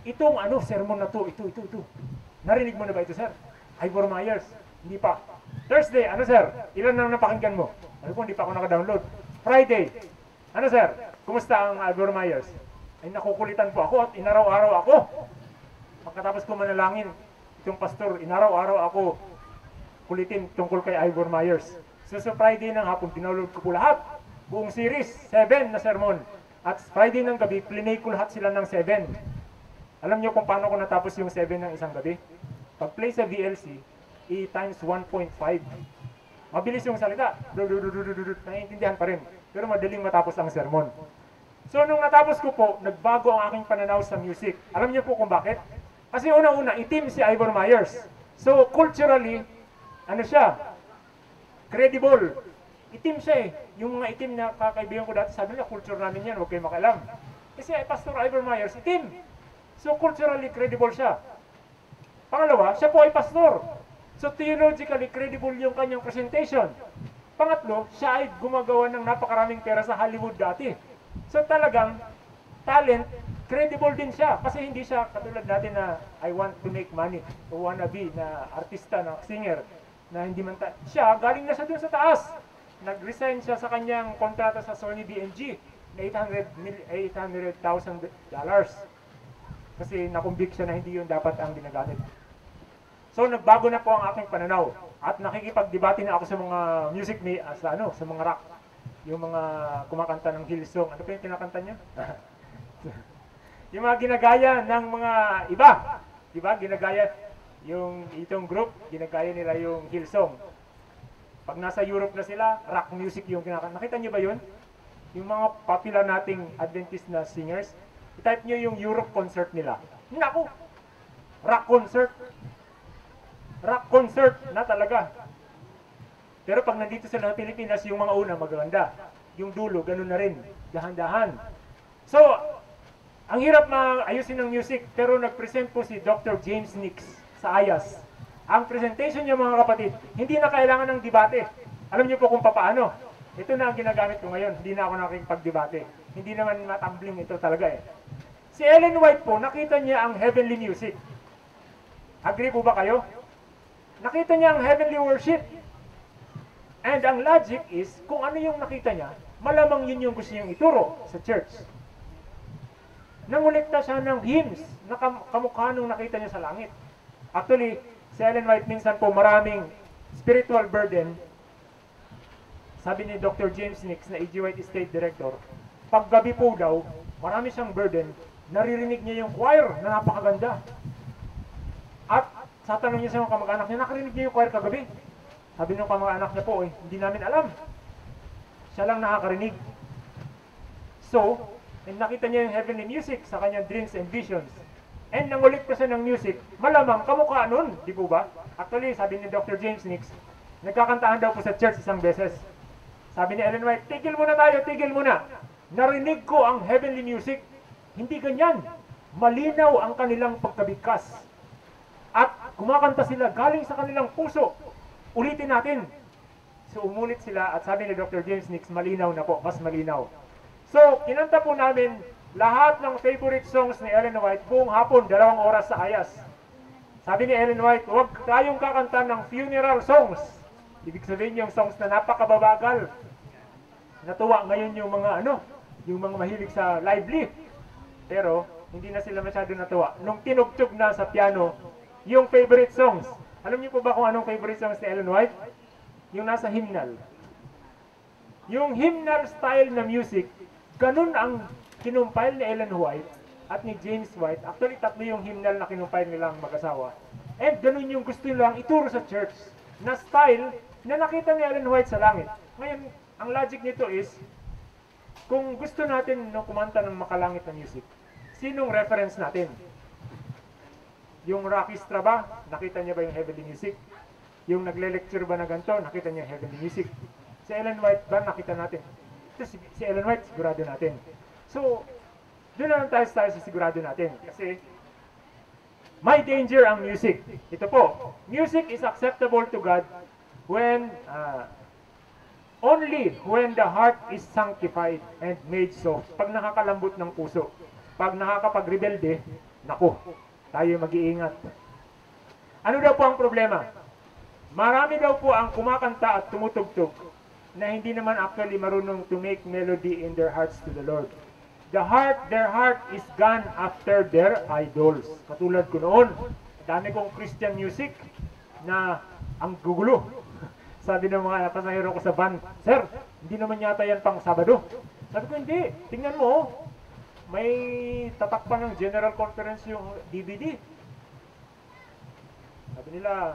S1: itong ano, sermon na to, ito. Narinig mo na ba ito, sir? Ivor Myers. Hindi pa. Thursday, ano sir? Ilan na napakinggan mo? Ano po, hindi pa ako naka-download. Friday, ano sir? Kumusta ang Ivor Myers? Ay nakukulitan po ako at inaraw-araw ako. Pagkatapos ko manalangin, itong pastor, inaraw-araw ako kulitin tungkol kay Ivor Myers. So sa Friday ng hapon, download ko po lahat. Buong series, 7 na sermon. At Friday ng gabi, plinay ko lahat sila ng 7. Alam niyo kung paano ko natapos yung 7 ng isang gabi? Pag-play sa VLC, E times 1.5. Mabilis yung salita. Naiintindihan pa rin. Pero madaling matapos ang sermon. So nung natapos ko po, nagbago ang aking pananaw sa music. Alam niyo po kung bakit? Kasi una-una, itim si Ivor Myers. So culturally, ano siya? Credible. Itim siya eh. Yung mga itim na kakaibigan ko dati, sabi nila, culture namin yan, huwag kayo makialam. Kasi Pastor Ivor Myers, itim. So culturally credible siya. Pangalawa, siya po ay pastor. So theologically credible yung kanyang presentation. Pangatlo, siya ay gumagawa ng napakaraming pera sa Hollywood dati. So talagang talent, credible din siya. Kasi hindi siya katulad natin na I want to make money o wanna be na artista, na singer, na hindi man siya, galing na siya dun sa taas. Nag-resign siya sa kanyang kontrata sa Sony BMG na $800,000 kasi nakumbik siya na hindi yun dapat ang ginagamit. So nagbago na po ang aking pananaw at nakikipagdebate na ako sa mga music sa mga rock, yung mga kumakanta ng Hillsong. Ano pa yung kinakanta niya? Yung mga ginagaya ng mga iba, di ba? Ginagaya yung itong group, ginagaya nila yung Hillsong. Pag nasa Europe na sila, rock music yung kinakanta. Nakita niyo ba yun? Yung mga popular nating Adventist na singers, i-type niyo yung Europe concert nila. Naku! Rock concert. Rock concert na talaga. Pero pag nandito sila sa Pilipinas, yung mga una magaganda. Yung dulo, ganun na rin. Dahan-dahan. So, ang hirap maayusin ng music, pero nag-present po si Dr. James Nix sa AYAS. Ang presentation niya mga kapatid, hindi na kailangan ng debate. Alam niyo po kung paano. Ito na ang ginagamit ko ngayon, hindi na ako nakikipag-debate. Hindi naman matambling ito talaga eh. Si Ellen White po, nakita niya ang heavenly music. Agree po ba kayo? Nakita niya ang heavenly worship. And ang logic is, kung ano yung nakita niya, malamang yun yung gusto niyang ituro sa church. Nangulikta siya ng hymns na kamukha nung nakita niya sa langit. Actually, si Ellen White minsan po maraming spiritual burden. Sabi ni Dr. James Nix na E.G. White State Director, pag gabi po daw, marami siyang burden, naririnig niya yung choir na napakaganda. At sa tanong niya sa mga kamag-anak niya, nakarinig niya yung choir kagabi. Sabi ng kamag-anak niya po, hindi namin alam. Siya lang nakakarinig. So, nakita niya yung heavenly music sa kanyang dreams and visions. And nangulit ko siya ng music, malamang kamukha nun, di po ba? Actually, sabi ni Dr. James Nix, nagkakantahan daw po sa church isang beses. Sabi ni Ellen White, tigil muna tayo, tigil muna. Narinig ko ang heavenly music. Hindi ganyan. Malinaw ang kanilang pagkabigkas. At kumakanta sila galing sa kanilang puso. Ulitin natin. So umulit sila at sabi ni Dr. James Nix, malinaw na po, mas malinaw. So, kinanta po namin lahat ng favorite songs ni Ellen White buong hapon, 2 oras sa AYAS. Sabi ni Ellen White, huwag tayong kakanta ng funeral songs. Ibig sabihin yung songs na napakababagal. Natuwa ngayon yung mga yung mga mahilig sa lively. Pero hindi na sila masyado natuwa. Nung tinugtog na sa piano, yung favorite songs. Alam niyo po ba kung anong favorite songs ni Ellen White? Yung nasa hymnal. Yung hymnal style na music, ganun ang kinumpile ni Ellen White at ni James White. Actually, 3 yung hymnal na kinumpile nilang mag-asawa. And ganun yung gusto nilang ituro sa church na style na nakita ni Ellen White sa langit. Ngayon, ang logic nito is, kung gusto natin kumanta ng makalangit na music, sinong reference natin? Yung Rockistra ba? Nakita niya ba yung heavenly music? Yung nagle-lecture ba na ganito? Nakita niya yung heavenly music? Si Ellen White ba? Nakita natin. Si Ellen White, sigurado natin. So, doon na lang tayo sa sigurado natin. Kasi, may danger ang music. Ito po, music is acceptable to God when, only when the heart is sanctified and made soft. Pag nakakalambot ng puso. Pag nakakapagrebelde, naku, tayo mag-iingat. Ano daw po ang problema? Marami daw po ang kumakanta at tumutugtog na hindi naman actually marunong to make melody in their hearts to the Lord. Their heart is gone after their idols. Katulad ko noon, dami kong Christian music na ang gugulo. Sabi ng mga pasahero ko sa van, "Sir, hindi naman yata yan pang Sabado." Sabi ko, "Hindi, tingnan mo, may tatakpan ng General Conference yung DVD." Sabi nila,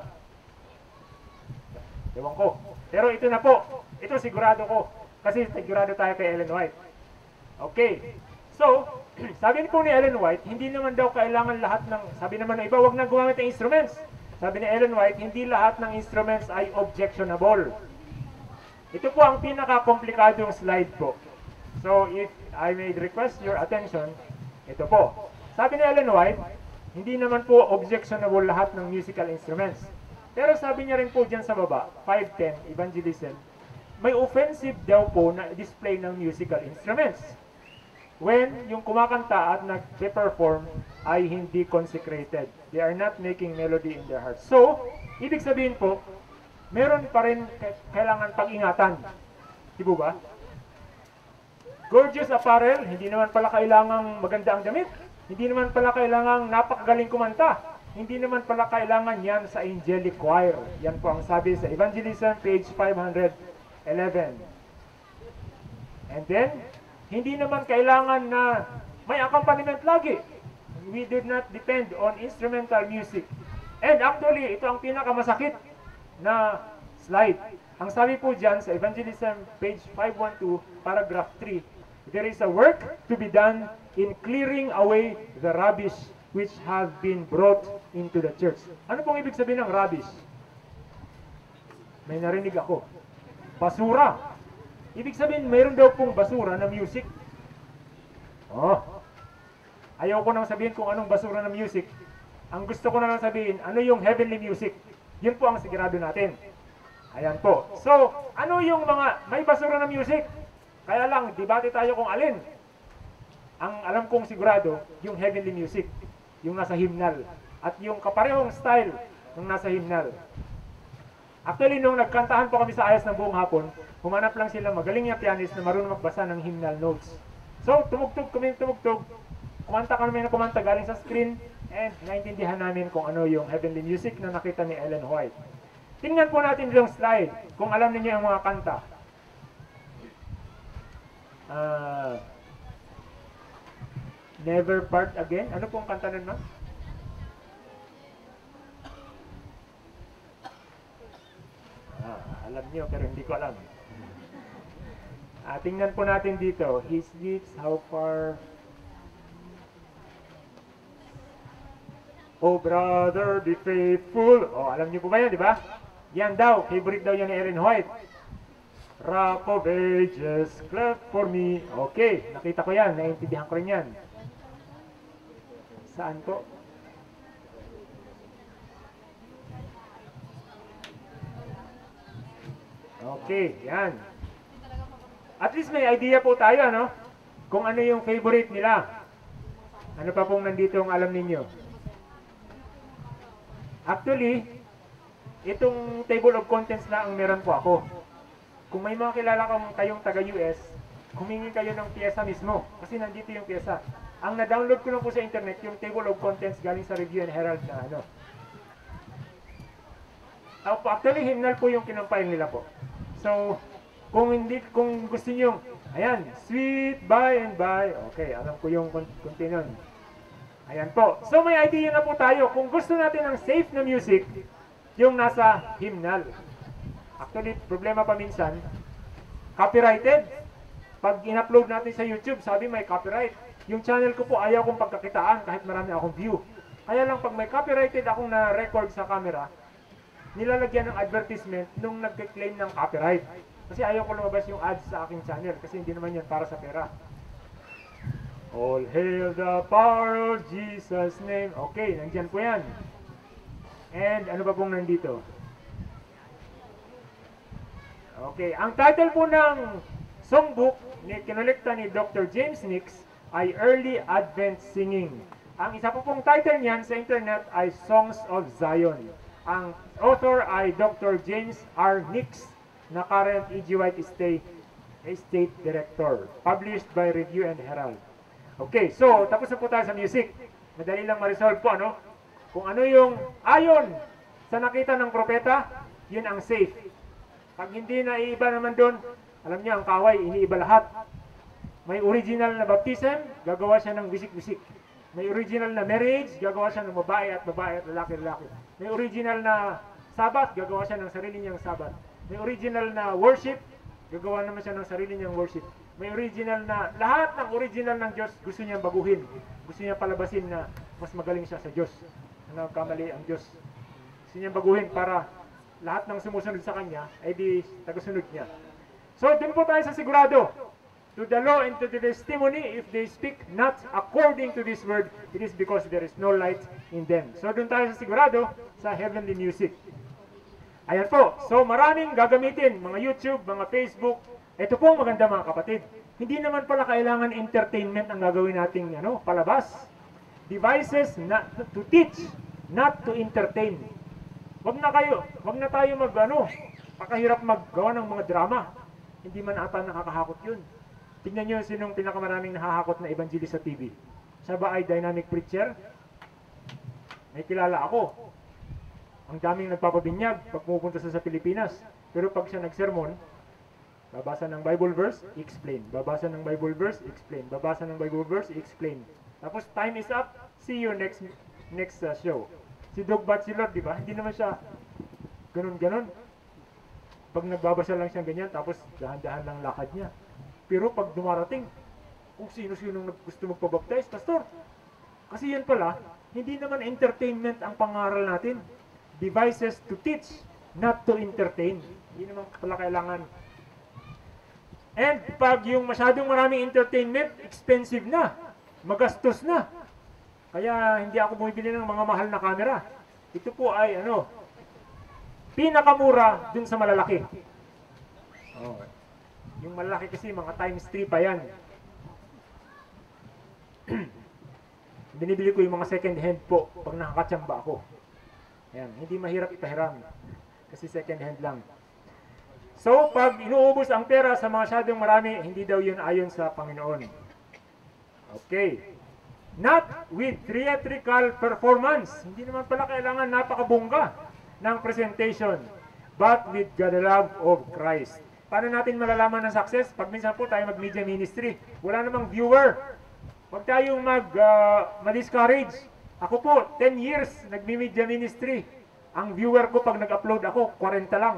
S1: ewan ko. Pero ito na po, ito sigurado ko. Kasi sigurado tayo kay Ellen White. Okay. So, sabi po ni Ellen White, hindi naman daw kailangan lahat ng, sabi naman ng iba, wag nang gumamit ng instruments. Sabi ni Ellen White, hindi lahat ng instruments ay objectionable. Ito po ang pinaka-komplikadong slide po. So, if I may request your attention, ito po. Sabi ni Ellen White, hindi naman po objectionable lahat ng musical instruments. Pero sabi niya rin po dyan sa baba, 510, Evangelism, may offensive daw po na display ng musical instruments. When yung kumakanta at nag-perform ay hindi consecrated. They are not making melody in their hearts. So, ibig sabihin po, meron pa rin kailangan pag-ingatan. Di ba? Gorgeous apparel, hindi naman pala kailangang maganda ang damit. Hindi naman pala kailangang napakagaling kumanta. Hindi naman pala kailangan yan sa angelic choir. Yan po ang sabi sa Evangelism, page 511. And then, hindi naman kailangan na may accompaniment lagi. We did not depend on instrumental music. And actually, ito ang pinakamasakit na slide. Ang sabi po dyan sa Evangelism, page 512, paragraph 3, there is a work to be done in clearing away the rubbish which have been brought into the church. Ano pong ibig sabihin ng rubbish? May narinig ako. Basura. Ibig sabihin, mayroon daw pong basura na music. Oh. Ayaw ko nang sabihin kung anong basura na music. Ang gusto ko na lang sabihin, ano yung heavenly music? Yun po ang sigurado natin. Ayan po. So, ano yung mga may basura na music? Kaya lang, debate tayo kung alin. Ang alam kong sigurado, yung heavenly music. Yung nasa hymnal. At yung kaparehong style ng nasa hymnal. Actually, nung nagkantahan po kami sa ayos ng buong hapon, humanap lang sila magaling na pianist na marunong magbasa ng hymnal notes. So, tumugtog kami, kumanta kami na kumanta galing sa screen, and naintindihan namin kung ano yung heavenly music na nakita ni Ellen White. Tingnan po natin yung slide, kung alam niyo yung mga kanta. Never Part Again. Ano pong kanta nun, ma'am? Alam niyo, pero hindi ko alam. Tingnan po natin dito. His lips, how far... Oh, brother, be faithful. Oh, alam niyo po ba yan, di ba? Yan daw. Favorite daw yan ni Ellen White. Rock of Ages, clap for me. Okay, nakita ko yan. Naiintindihan ko rin yan. Saan po? Okay, yan. At least may idea po tayo, ano? Kung ano yung favorite nila. Ano pa pong nandito ang alam ninyo? Actually, itong table of contents na ang meron po ako. Kung may mga kilala kayong taga-US, humingi kayo ng pyesa mismo. Kasi nandito yung pyesa. Ang na-download ko lang po sa internet, yung table of contents galing sa Review and Herald na ano. Actually, hymnal po yung kinampay nila po. So, kung gusto niyo, ayan, sweet by and by. Okay, alam ko yung konti nun. Ayan po. So, may idea na po tayo. Kung gusto natin ng safe na music, yung nasa hymnal. Actually, problema pa minsan, copyrighted. Pag in-upload natin sa YouTube, sabi may copyright. Yung channel ko po, ayaw kong pagkakitaan kahit marami akong view. Kaya lang, pag may copyrighted akong na-record sa camera, nilalagyan ng advertisement nung nagke-claim ng copyright. Kasi ayaw ko lumabas yung ads sa aking channel kasi hindi naman yan para sa pera. All hail the power of Jesus' name. Okay, nandiyan po yan. And ano ba pong nandito? Okay, ang title po ng songbook ni kinolekta ni Dr. James Nix ay Early Advent Singing. Ang isa po pong title niyan sa internet ay Songs of Zion. Ang author ay Dr. James R. Nix, na current E.G. White Estate Director. Published by Review and Herald. Okay, so tapos na po tayo sa music. Madali lang ma-resolve po, ano? Kung ano yung ayon sa nakita ng propeta, yun ang safe. Pag hindi na iiba naman doon, alam niya ang kaway, iniiba lahat. May original na baptism, gagawa siya ng bisik-bisik. May original na marriage, gagawa siya ng babae at lalaki-lalaki. May original na sabat, gagawa siya ng sarili niyang sabat. May original na worship, gagawa naman siya ng sarili niyang worship. May original na, lahat ng original ng Diyos gusto niyang baguhin. Gusto niya palabasin na mas magaling siya sa Diyos. Na kamali ang Diyos. Gusto niyang baguhin para lahat ng sumusunod sa Kanya ay di tagasunod niya. So, dun po tayo sa sigurado. To the law and to the testimony, if they speak not according to this word, it is because there is no light in them. So, dun tayo sa sigurado sa heavenly music. Ayan po. So, maraming gagamitin. Mga YouTube, mga Facebook. Ito po ang maganda mga kapatid. Hindi naman pala kailangan entertainment ang gagawin nating palabas. Devices not to teach, not to entertain. Wag na tayo pakahirap maggawa ng mga drama. Hindi man ata nakakahakot yun. Tingnan nyo sinong pinakamaraming nakahakot na evangelist sa TV. Siya ba ay dynamic preacher? May kilala ako. Ang daming nagpapabinyag pag pupunta sa Pilipinas. Pero pag siya nagsermon, babasa ng Bible verse, explain. Babasa ng Bible verse, explain. Babasa ng Bible verse, explain. Tapos time is up. See you next show. Si Doug Batchelor, di ba? Hindi naman siya ganun-ganun. Pag nagbabasa lang siya ganyan, tapos dahan-dahan lang lakad niya. Pero pag dumarating, kung sino-sino gusto magpabaptize, pastor. Kasi yan pala, hindi naman entertainment ang pangaral natin. Devices to teach, not to entertain. Hindi naman pala kailangan. And pag yung masyadong maraming entertainment, expensive na. Magastos na. Kaya hindi ako bumibili ng mga mahal na camera. Ito po ay pinakamura dun sa malalaki. Okay. Yung malalaki kasi mga times 3 pa yan. Binibili ko yung mga second hand po pag nakakatsamba ako. Ayan, hindi mahirap ipahiram. Kasi second hand lang. So, pag inuubos ang pera sa masyadong marami, hindi daw yun ayon sa Panginoon. Okay. Not with theatrical performance. Hindi naman pala kailangan napakabongga ng presentation. But with the love of Christ. Paano natin malalaman ng success? Pag minsan po tayo mag-media ministry, wala namang viewer. Huwag tayong ma-discourage. Ako po, 10 years nag-media ministry. Ang viewer ko pag nag-upload ako, 40 lang.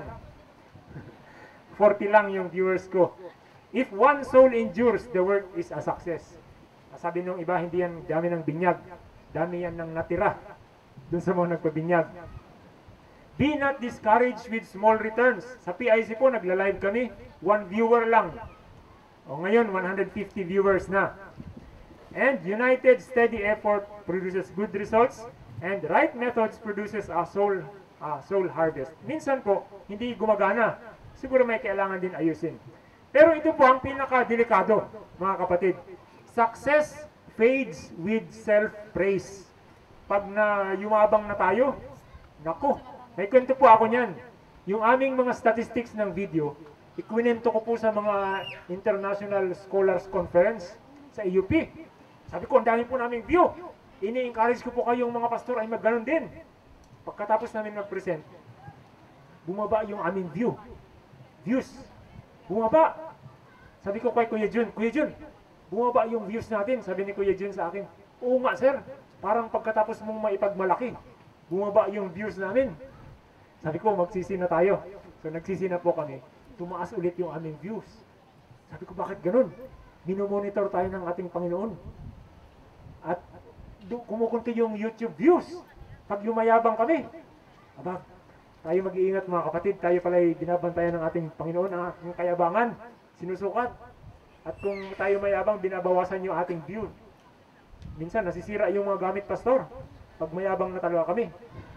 S1: 40 lang yung viewers ko. If one soul endures, the work is a success. Sabi nung iba, hindi yan dami ng binyag. Dami yan ng natira dun sa mga nagpabinyag. Be not discouraged with small returns. Sa PIC po, nagla-live kami. 1 viewer lang. O ngayon, 150 viewers na. And united steady effort produces good results. And right methods produces a soul harvest. Minsan po, hindi gumagana. Siguro may kailangan din ayusin. Pero ito po ang pinaka-delikado, mga kapatid. Success fades with self-praise. Pag yumabang na tayo, naku, may kwento po ako niyan. Yung aming mga statistics ng video, ikwinento ko po sa mga International Scholars Conference sa EUP. Sabi ko, ang dami po naming view. Ini-encourage ko po kayong mga pastor ay magganon din. Pagkatapos namin mag-present, bumaba yung aming views. Bumaba. Sabi ko kay Kuya Jun, bumaba yung views natin. Sabi ni Kuya Jun sa akin, oo nga sir, parang pagkatapos mong maipagmalaki, bumaba yung views namin. Sabi ko, magsisi na tayo. So nagsisi na po kami. Tumaas ulit yung aming views. Sabi ko, bakit ganun? Minomonitor tayo ng ating Panginoon. At kumukunti yung YouTube views. Pag yumayabang kami, aba, tayo mag-iingat mga kapatid. Tayo pala'y binabantayan ng ating Panginoon, ang ating kayabangan, sinusukat. At kung tayo mayabang, binabawasan yung ating view. Minsan, nasisira yung mga gamit, pastor. Pag mayabang na talaga kami.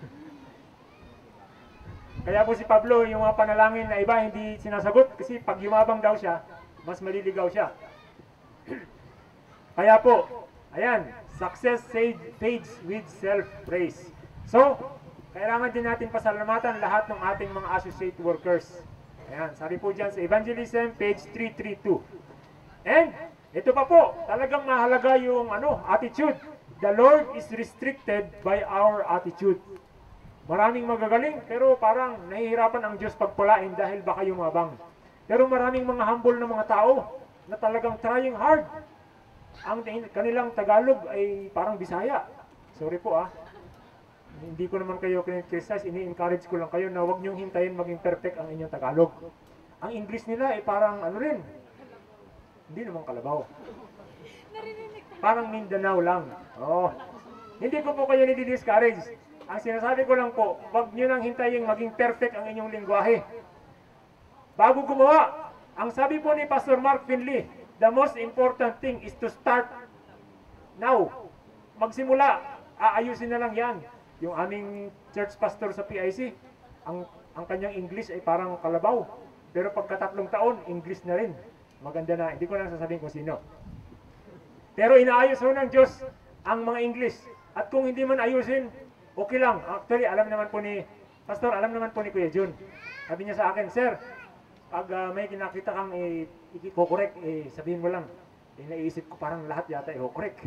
S1: Kaya po si Pablo, yung mga panalangin na iba, hindi sinasagot. Kasi pag yumabang daw siya, mas maliligaw siya. Kaya po, ayan, Success fades with self-praise. So, kailangan din natin pasalamatan lahat ng ating mga associate workers. Ayan, sabi po dyan sa Evangelism, page 332. And, ito pa po, talagang mahalaga yung attitude. The Lord is restricted by our attitude. Maraming magagaling, pero parang nahihirapan ang Diyos pagpalain dahil baka yumabang. Pero maraming mga humble na mga tao na talagang trying hard. Ang kanilang Tagalog ay parang Bisaya. Sorry po Hindi ko naman kayo criticize, ini-encourage ko lang kayo na huwag niyong hintayin maging perfect ang inyong Tagalog. Ang English nila ay parang rin, hindi naman Kalabaw. Parang Mindanao lang. Hindi ko po kayo nidi-discourage. Ang sinasabi ko lang po, huwag niyo nang hintayin maging perfect ang inyong lingwahe. Bago gumawa, ang sabi po ni Pastor Mark Finley, the most important thing is to start now. Magsimula, aayusin na lang yan. Yung aming church pastor sa PIC, ang kanyang English ay parang Kalabaw. Pero pagkatatlong taon, English na rin. Maganda na, hindi ko na sasabihin kung sino. Pero inaayos ho ng Diyos ang mga English. At kung hindi man ayusin, okay lang. Actually, alam naman po ni Pastor, alam naman po ni Kuya Jun. Sabi niya sa akin, Sir, pag may kinakita kang i-correct, sabihin mo lang. Naisip ko parang lahat yata i-correct.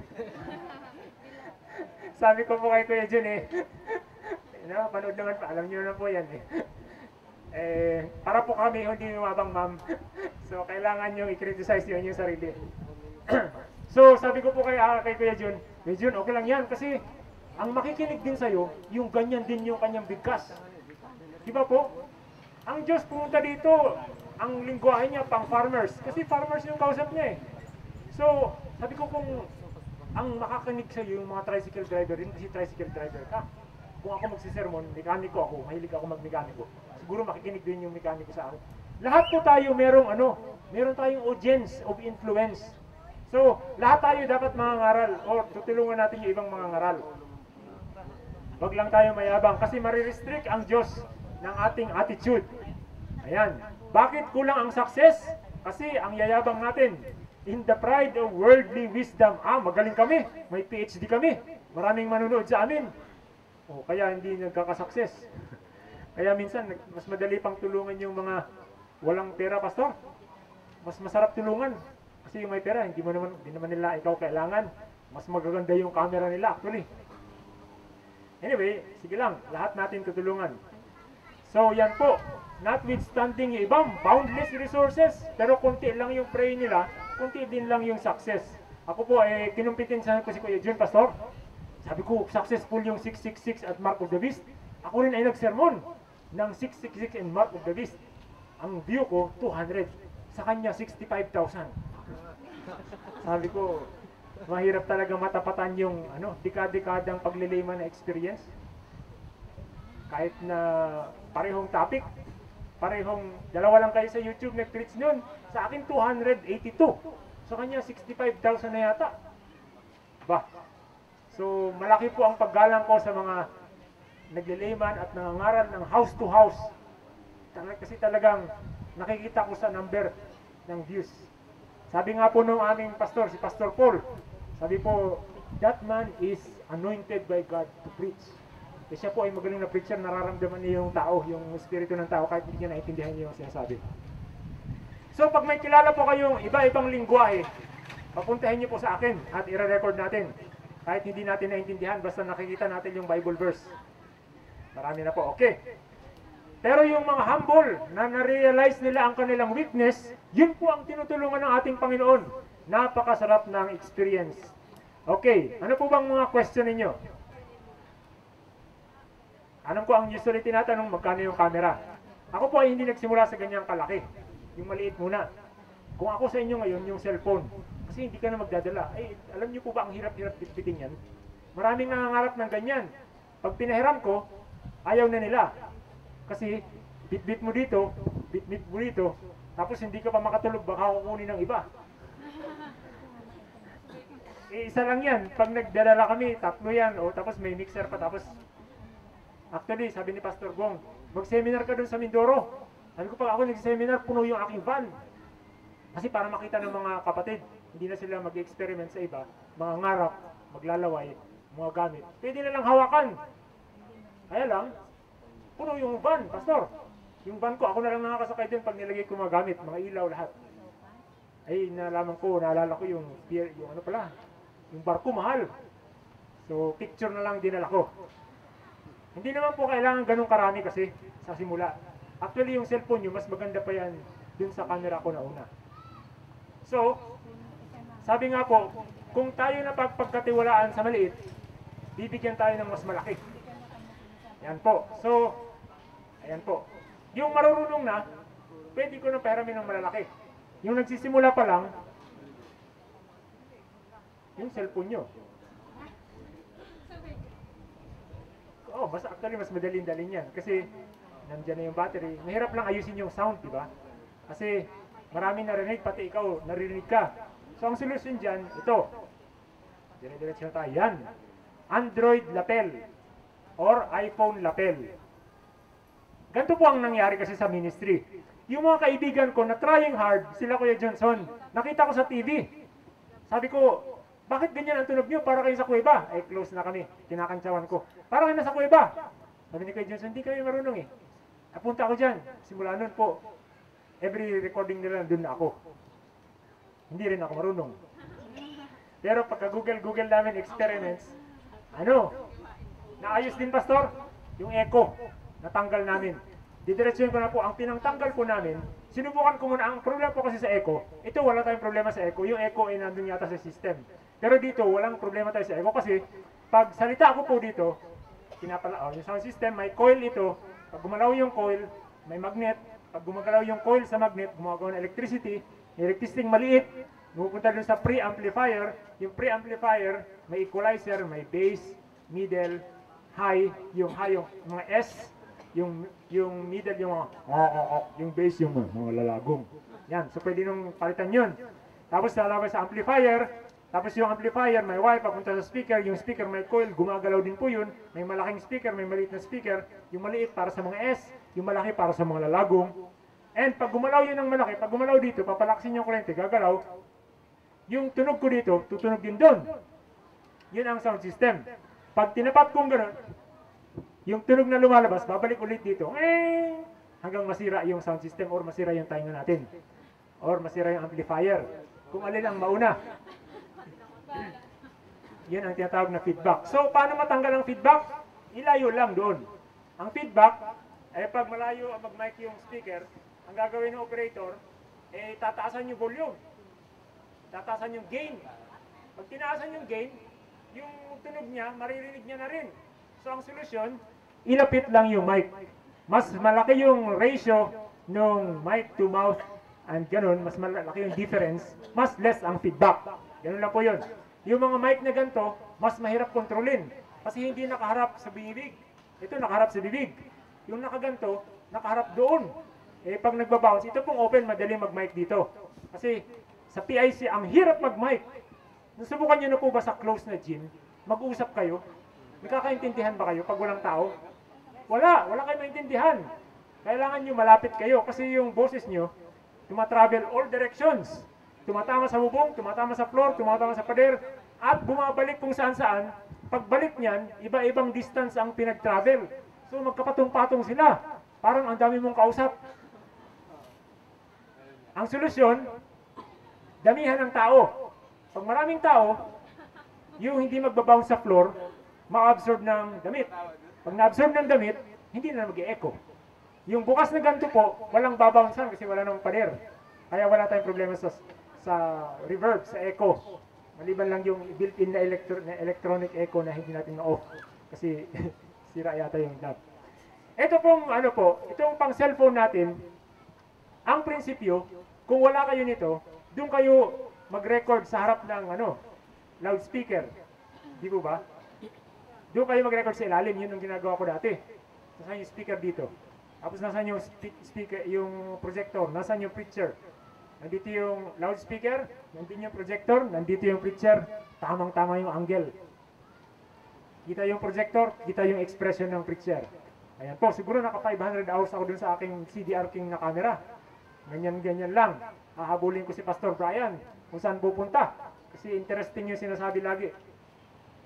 S1: Sabi ko po kay Kuya Jun panood naman pa, alam niyo na po yan para po kami hindi lumabang, ma'am. So, kailangan nyo i-criticize yun yung sarili. So, sabi ko po kay Kuya Jun, okay lang yan kasi ang makikinig din sa'yo, yung ganyan din yung kanyang bigkas. Di ba po? Ang Diyos pumunta dito, ang lingwahe niya pang farmers. Kasi farmers yung kausap niya So, sabi ko kung ang makakinig sa'yo yung mga tricycle driver rin, kasi tricycle driver ka. Kung ako magsisermon, mekaniko ako, mahilig ako magmekaniko. Siguro makikinig din yung mekaniko sa akin. Lahat po tayo meron tayong audience of influence. So, lahat tayo dapat mangangaral o tutulungan natin yung ibang mangangaral. Wag lang tayo mayabang kasi marirestrict ang Diyos ng ating attitude. Ayan. Bakit kulang ang success? Kasi ang yayabang natin, in the pride of worldly wisdom, magaling kami, may PhD kami, maraming manunood sa amin. Kaya hindi nagkakasuccess. Kaya minsan, mas madali pang tulungan yung mga walang pera, Pastor. Mas masarap tulungan. Kasi yung may pera, hindi naman nila ikaw kailangan. Mas magaganda yung camera nila, actually. Anyway, sige lang, lahat natin tutulungan. So, yan po. Notwithstanding yung ibang boundless resources, pero konti lang yung pray nila, konti din lang yung success. Ako po, kinumpitin sa ko si Kuya Jun, Pastor. Sabi ko, successful yung 666 at Mark of the Beast. Ako rin ay nagsermon ng 666 and Mark of the Beast. Ang view ko, 200. Sa kanya, 65,000. Sabi ko, mahirap talaga matapatan yung dekada-dekadang pagliliman na experience. Kahit na parehong topic, dalawa lang kayo sa YouTube nag-preach nun. Sa akin, 282. Sa kanya, 65,000 na yata. So, malaki po ang paggalang ko sa mga nagliliman at nangangaral ng house to house. Kasi talagang nakikita ko sa number ng views. Sabi nga po nung aming pastor, si Pastor Paul, sabi po, that man is anointed by God to preach. Kasi siya po ay magaling na preacher, nararamdaman niya yung tao, yung espiritu ng tao, kahit hindi niya naintindihan niya yung sinasabi. So, pag may kilala po kayong iba-ibang lingwahe, papuntahin niyo po sa akin at i-record natin. Kahit hindi natin naintindihan, basta nakikita natin yung Bible verse. Marami na po, okay. Pero yung mga humble na na-realize nila ang kanilang weakness, yun po ang tinutulungan ng ating Panginoon. Napakasarap ng experience. Okay, ano po bang mga question ninyo? Alam ko ang usually tinatanong magkano yung camera. Ako po ay hindi nagsimula sa ganyang kalaki. Yung maliit muna. Kung ako sa inyo ngayon, yung cellphone, kasi hindi ka na magdadala. Alam niyo po ba ang hirap-hirap bitbitin yan? Maraming nangangarap ng ganyan. Pag pinahiram ko, ayaw na nila. Kasi bit-bit mo dito, bit-bit mo dito, tapos hindi ka pa makatulog, baka kukunin ng iba. Isa lang yan. Pag nagdadala kami, tatlo yan, tapos may mixer pa, tapos actually, sabi ni Pastor Gong, mag-seminar ka dun sa Mindoro. Sabi ko, pag ako nag-seminar, puno yung aking van. Kasi para makita ng mga kapatid, hindi na sila mag-experiment sa iba, mga ngarap, maglalaway, mga gamit, pwede na lang hawakan. Kaya lang, puno yung van, pastor. Yung van ko, ako na lang nakakasakay din pag nilagay ko mga gamit, mga ilaw, lahat. Ay, naalala ko yung ano pala, yung barko mahal. So, picture na lang dinala ko. Hindi naman po kailangan ganun karami kasi sa simula. Actually, yung cellphone nyo, mas maganda pa yan dun sa camera ko na una. So, sabi nga po, kung tayo na pagkatiwalaan sa maliit, bibigyan tayo ng mas malaki. Yan po. So, ayan po. Yung marurunong na, pwede ko na peramin ng malalaki. Yung nagsisimula pa lang, yung cellphone nyo. Oh, actually mas madaling-dalin yan. Kasi, nandiyan na yung battery. Mahirap lang ayusin yung sound, di ba? Kasi, maraming narinig, pati ikaw, narinig ka. So, ang solusyon dyan, ito. Dire-diretso na tayo. Yan. Android lapel. Or iPhone lapel. Ganito po ang nangyari kasi sa ministry. Yung mga kaibigan ko na trying hard, sila Kuya Johnson, nakita ko sa TV. Sabi ko, bakit ganyan ang tunog nyo? Para kayo sa kuweba. Eh, close na kami. Kinakantsawan ko. Para kayo nasa kuweba. Sabi ni Kuya Johnson, hindi kami marunong eh. Napunta ako dyan. Simula nun po, every recording nila, dun na ako. Hindi rin ako marunong. Pero pagka Google namin experiments, naayos din, pastor, yung echo. Natanggal namin. Didiretsuhin ko na po, ang pinangtanggal po namin, sinubukan ko muna, ang problema po kasi sa echo, ito wala tayong problema sa echo, yung echo ay nandun yata sa system. Pero dito, walang problema tayo sa echo kasi, pag salita ako po dito, yung sound system, may coil ito, pag gumalaw yung coil, may magnet, pag gumagalaw yung coil sa magnet, gumagawa ng electricity, maliit, pupunta dun sa preamplifier, yung preamplifier, may equalizer, may bass, middle, high, yung mga S, yung middle, yung bass, yung mga lalagong. Yan, so pwede nung palitan yun. Tapos lalabas sa amplifier, tapos yung amplifier, may wire, papunta sa speaker, yung speaker may coil, gumagalaw din po yun. May malaking speaker, may maliit na speaker, yung maliit para sa mga S, yung malaki para sa mga lalagong. And pag gumalaw yun ng malaki, pag gumalaw dito, papalaksin yung kurente, gagalaw, yung tunog ko dito, tutunog din doon. Yun ang sound system. Pag tinapat kong gano'n, yung tunog na lumalabas, babalik ulit dito. Hanggang masira yung sound system or masira yung tainga natin. Or masira yung amplifier. Kung alin ang mauna. Yan ang tinatawag na feedback. So, paano matanggal ang feedback? Ilayo lang doon. Ang feedback, pag malayo mag-mic yung speaker, ang gagawin ng operator, tataasan yung volume. Tataasan yung gain. Pag tinaasan yung gain, yung tunog niya, maririnig niya na rin. So, ang solusyon, ilapit lang yung mic. Mas malaki yung ratio ng mic to mouth and ganun, mas malaki yung difference, mas less ang feedback. Ganun lang po yun. Yung mga mic na ganito, mas mahirap kontrolin. Kasi hindi nakaharap sa bibig. Ito nakaharap sa bibig. Yung nakaganto, nakaharap doon. Pag nagbabounce, ito pong open, madali mag-mic dito. Kasi sa PIC, ang hirap mag-mic. Nasubukan nyo na po ba sa close na gym? Mag-uusap kayo? Nakakaintindihan ba kayo pag walang tao? Wala kayong maintindihan. Kailangan nyo malapit kayo kasi yung boses nyo, tumatravel all directions. Tumatama sa bubong, tumatama sa floor, tumatama sa pader, at bumabalik kung saan-saan. Pagbalik niyan, iba-ibang distance ang pinag-travel. So magkapatong-patong sila. Parang ang dami mong kausap. Ang solusyon, damihan ng tao. Pag maraming tao, yung hindi magbabounce sa floor, ma-absorb ng damit. Pag na-absorb ng damit, hindi na mag-e-echo. Yung bukas na ganito po, walang babouncean kasi wala nang pader. Kaya wala tayong problema sa reverb, sa echo. Maliban lang yung built-in na electronic echo na hindi natin ma-off. Kasi sira yata yung knob. Ito pong itong pang cellphone natin, ang prinsipyo, kung wala kayo nito, doon kayo mag-record sa harap ng loudspeaker. Di po ba? Doon kayo mag-record sa ilalim, yun ang ginagawa ko dati. Nasaan yung speaker dito? Tapos nasaan yung speaker, yung projector, nasaan yung preacher? Nandito yung loudspeaker, nandito yung projector, nandito yung preacher, tamang-tama yung angle. Kita yung projector, kita yung expression ng preacher. Ayan po, siguro naka 500 hours ako dun sa aking CDR King na camera. Ganyan-ganyan lang. Hahabulin ko si Pastor Brian kung saan pupunta. Kasi interesting yung sinasabi lagi.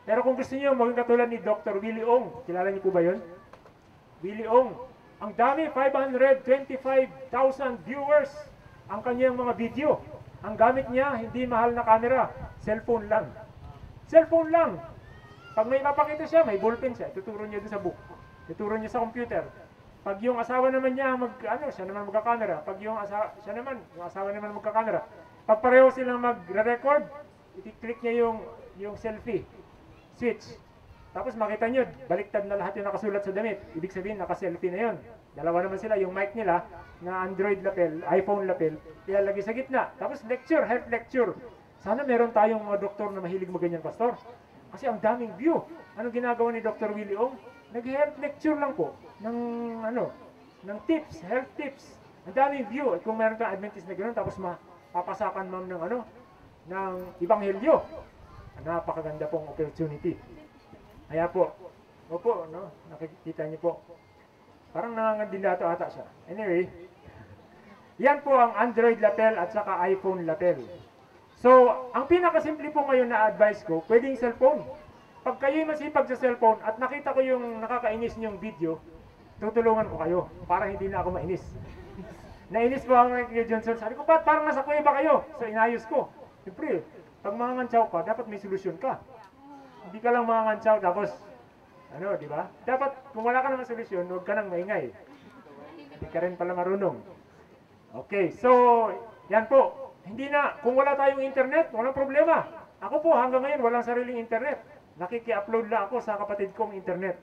S1: Pero kung gusto niyo maging katulad ni Dr. Willie Ong, kilala niyo po ba yun? Willie Ong, ang dami, 525,000 viewers ang kanyang mga video. Ang gamit niya, hindi mahal na camera, cellphone lang. Cellphone lang. Pag may mapakita siya, may ballpen siya, tuturo niya dun sa book. Tuturo niya sa computer. Pag yung asawa naman niya, siya naman magka-camera. Pag yung asawa naman magka-camera. Pag pareho silang magre-record, i-click niya yung selfie switch. Tapos makita nyo, baliktad na lahat yung nakasulat sa damit. Ibig sabihin, naka-selfie na yun. Dalawa naman sila, yung mic nila, na Android lapel, iPhone lapel, ilalagay sa gitna. Tapos lecture, health lecture. Sana meron tayong mga doktor na mahilig maganyan, pastor. Kasi ang daming view. Anong ginagawa ni Dr. Willie Ong? Nag-health lecture lang po ng tips, health tips. Ang daming view. At kung meron kang Adventist na gano'n, tapos mapapasakan ma'am ng Ibanghelyo. Napakaganda pong opportunity. Kaya po, opo, nakikita niyo po. Parang nangangandilato ata siya. Anyway, yan po ang Android lapel at saka iPhone lapel. So, ang pinakasimple po ngayon na advice ko, pwedeng cellphone. Pag kayo'y masipag sa cellphone at nakita ko yung nakakainis niyong video, tutulungan ko kayo para hindi na ako mainis. Nainis po ako kay Johnson. Sabi ko, ba't parang nasa kuweba kayo? So, inayos ko. Siyempre, pag mangangantsaw ka, dapat may solusyon ka. Hindi ka lang mangangantsaw, tapos, di ba? Dapat, kung wala ka naman solusyon, huwag ka nang maingay. Hindi ka rin pala marunong. Okay, so, yan po. Hindi na, kung wala tayong internet, walang problema. Ako po, hanggang ngayon, walang sariling internet. Nakiki-upload lang ako sa kapatid kong internet.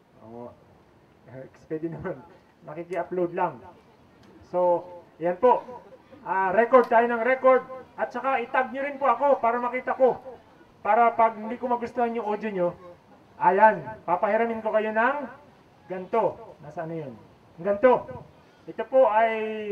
S1: Pwede naman. Nakiki-upload lang. So, yan po. Record tayo ng record. At saka itag nyo rin po ako para makita ko. Para pag hindi ko magustuhan yung audio nyo, ayan, papahiramin ko kayo ng ganito. Nasaan na yun? Ganito. Ito po ay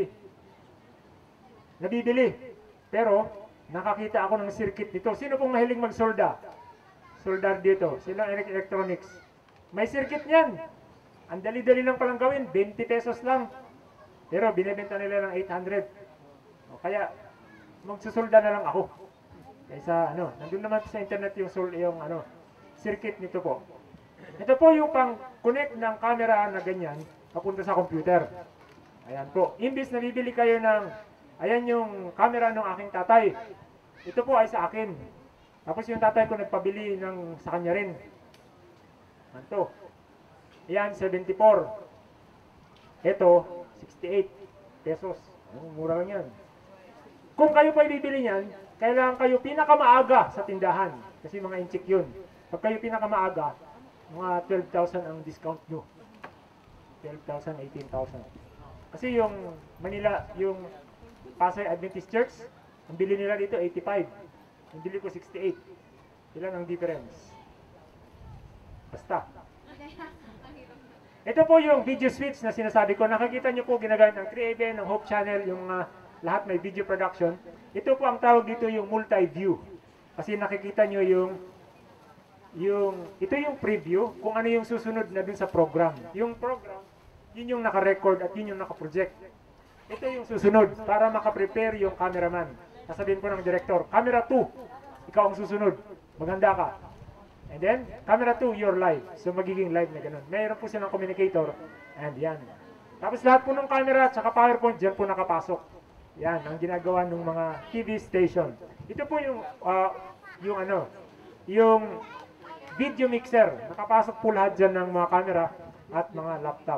S1: nabibili. Pero, nakakita ako ng circuit dito. Sino pong mahilig magsolda? Soldar dito. Silang electronics. May circuit niyan. Ang dali-dali lang palang gawin. 20 pesos lang. Pero binibenta nila ng 800. Kaya, magsusolda na lang ako. Kaysa, nandun naman sa internet yung circuit nito po. Ito po yung pang-connect ng camera na ganyan, papunta sa computer. Ayan po. Imbis na bibili kayo ng, ayan yung camera ng aking tatay. Ito po ay sa akin. Tapos yung tatay ko nagpabili sa kanya rin. Ito. Ayan, 74. Ito, 68 pesos. Mura lang yan. Kung kayo pa ibibili niyan, kailangan kayo pinakamaaga sa tindahan. Kasi mga inchik yun. Pag kayo pinakamaaga, mga 12,000 ang discount nyo. 12,000, 18,000. Kasi yung Manila, yung Pasay Adventist Church, ang bili nila dito 85. Ang bili ko 68. Ilan ang difference? Basta. Ito po yung video switch na sinasabi ko. Nakikita nyo po ginagamit ng 3ABN, ng Hope Channel, yung lahat may video production. Ito po ang tawag dito yung multi-view. Kasi nakikita nyo ito yung preview kung ano yung susunod na dun sa program. Yung program, yun yung naka-record at yun yung naka-project. Ito yung susunod para makaprepare yung cameraman. Sasabihin po ng director, camera 2, ikaw ang susunod. Maganda ka. And then, camera 2, you're live. So magiging live na ganun. Mayroon po silang communicator. And yan. Tapos lahat po ng camera at saka PowerPoint, dyan po nakapasok. Yan, ang ginagawa ng mga TV station. Ito po yung video mixer. Nakapasok po lahat dyan ng mga camera at mga laptop.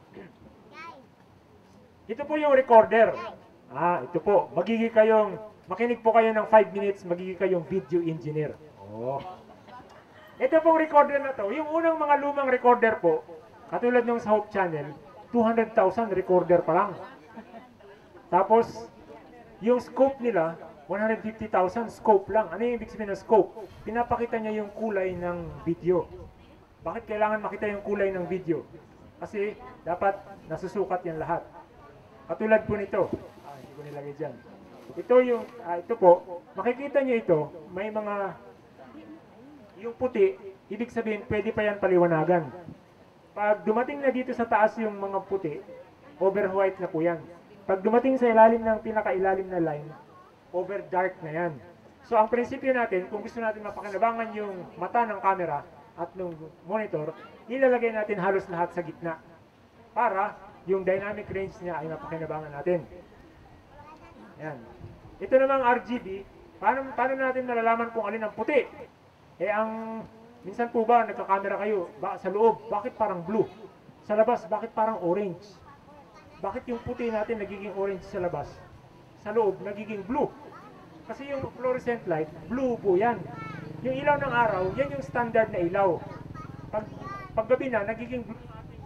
S1: Ito po yung recorder. Ito po. Makinig po kayo ng 5 minutes, magiging kayong video engineer. Ito pong recorder na to, yung unang mga lumang recorder po, katulad nung sa Hope Channel, 200,000 recorder pa lang. Tapos, yung scope nila, 150,000 scope lang. Ano yung ibig sabihin ng scope? Pinapakita niya yung kulay ng video. Bakit kailangan makita yung kulay ng video? Kasi dapat nasusukat yan lahat. Katulad po nito. Hindi ko nilagay dyan. Ito po, makikita niyo ito, may mga, yung puti, ibig sabihin, pwede pa yan paliwanagan. Pag dumating na dito sa taas yung mga puti, over white na po yan. Pag dumating sa ilalim ng pinakailalim na line, over dark na yan. So ang prinsipyo natin, kung gusto natin mapakinabangan yung mata ng camera at ng monitor, ilalagay natin halos lahat sa gitna para yung dynamic range niya ay mapakinabangan natin. Yan. Ito namang RGB, paano natin nalalaman kung alin ang puti? Minsan po ba nagka-camera kayo sa loob, bakit parang blue? Sa labas, bakit parang orange? Bakit yung puti natin nagiging orange sa labas? Sa loob, nagiging blue. Kasi yung fluorescent light, blue po yan. Yung ilaw ng araw, yan yung standard na ilaw. Pag gabi na, nagiging blue.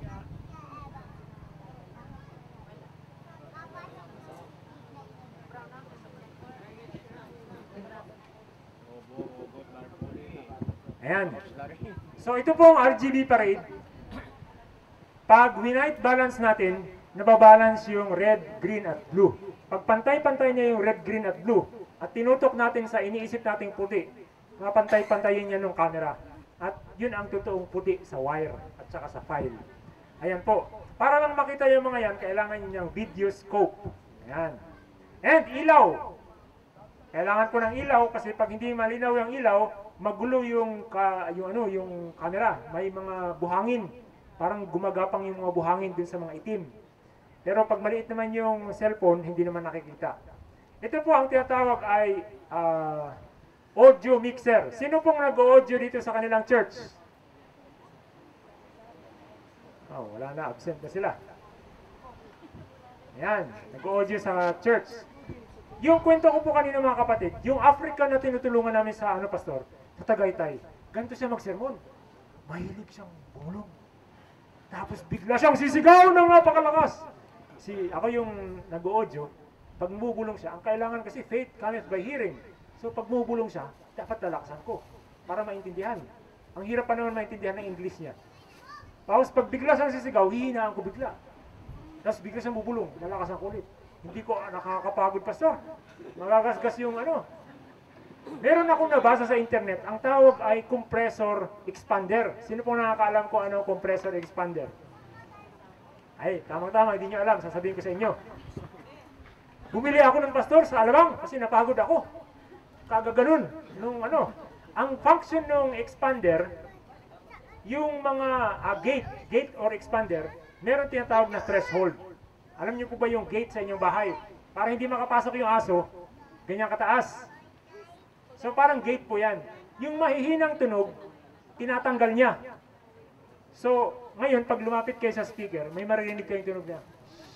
S1: Ayan. So ito po ang RGB parade. Pag white balance natin, nababalance yung red, green at blue. Pag pantay-pantay niya yung red, green at blue, at tinutok natin sa iniisip nating puti, mapantay-pantayin niya ng camera. At yun ang totoong puti sa wire at saka sa file. Ayan po. Para lang makita yung mga yan, kailangan nyo ng video scope. Ayan. And ilaw. Kailangan ko ng ilaw kasi pag hindi malinaw yung ilaw, magulo yung camera. May mga buhangin. Parang gumagapang yung mga buhangin dun sa mga itim. Pero pag maliit naman yung cellphone, hindi naman nakikita. Ito po ang tinatawag ay audio mixer. Sino pong nag-audio dito sa kanilang church? Oh, wala na. Absent na sila. Ayan. Nag-audio sa church. Yung kwento ko po kanina mga kapatid, yung African na tinutulungan namin sa pastor, sa Tagaytay, ganito siya magsermon. Mahilig siyang bumulong. Tapos bigla siyang sisigaw ng napakalakas. Ako yung nag-audio, pag bubulong siya, ang kailangan kasi faith cometh by hearing. So pag bubulong siya, dapat lalakasan ko para maintindihan. Ang hirap pa naman maintindihan ng English niya. Tapos pag bigla siyang sisigaw, hihinaan ko bigla. Tapos bigla siyang bubulong, lalakasan ko ulit. Hindi ko nakakapagod, pastor. Magagasgas yung Meron akong nabasa sa internet, ang tawag ay compressor expander. Sino pong nakakaalam kung ano compressor expander? Ay, tamang-tama, hindi nyo alam, sasabihin ko sa inyo. Bumili ako ng pastor sa Alabang kasi napagod ako. Kagaganon, ang function ng expander, yung mga gate or expander, meron tinatawag na threshold. Alam niyo po ba yung gate sa inyong bahay? Para hindi makapasok yung aso, ganyan kataas. So parang gate po yan. Yung mahihinang tunog, tinatanggal niya. So ngayon, pag lumapit kayo sa speaker, may maririnig kayong tunog niya.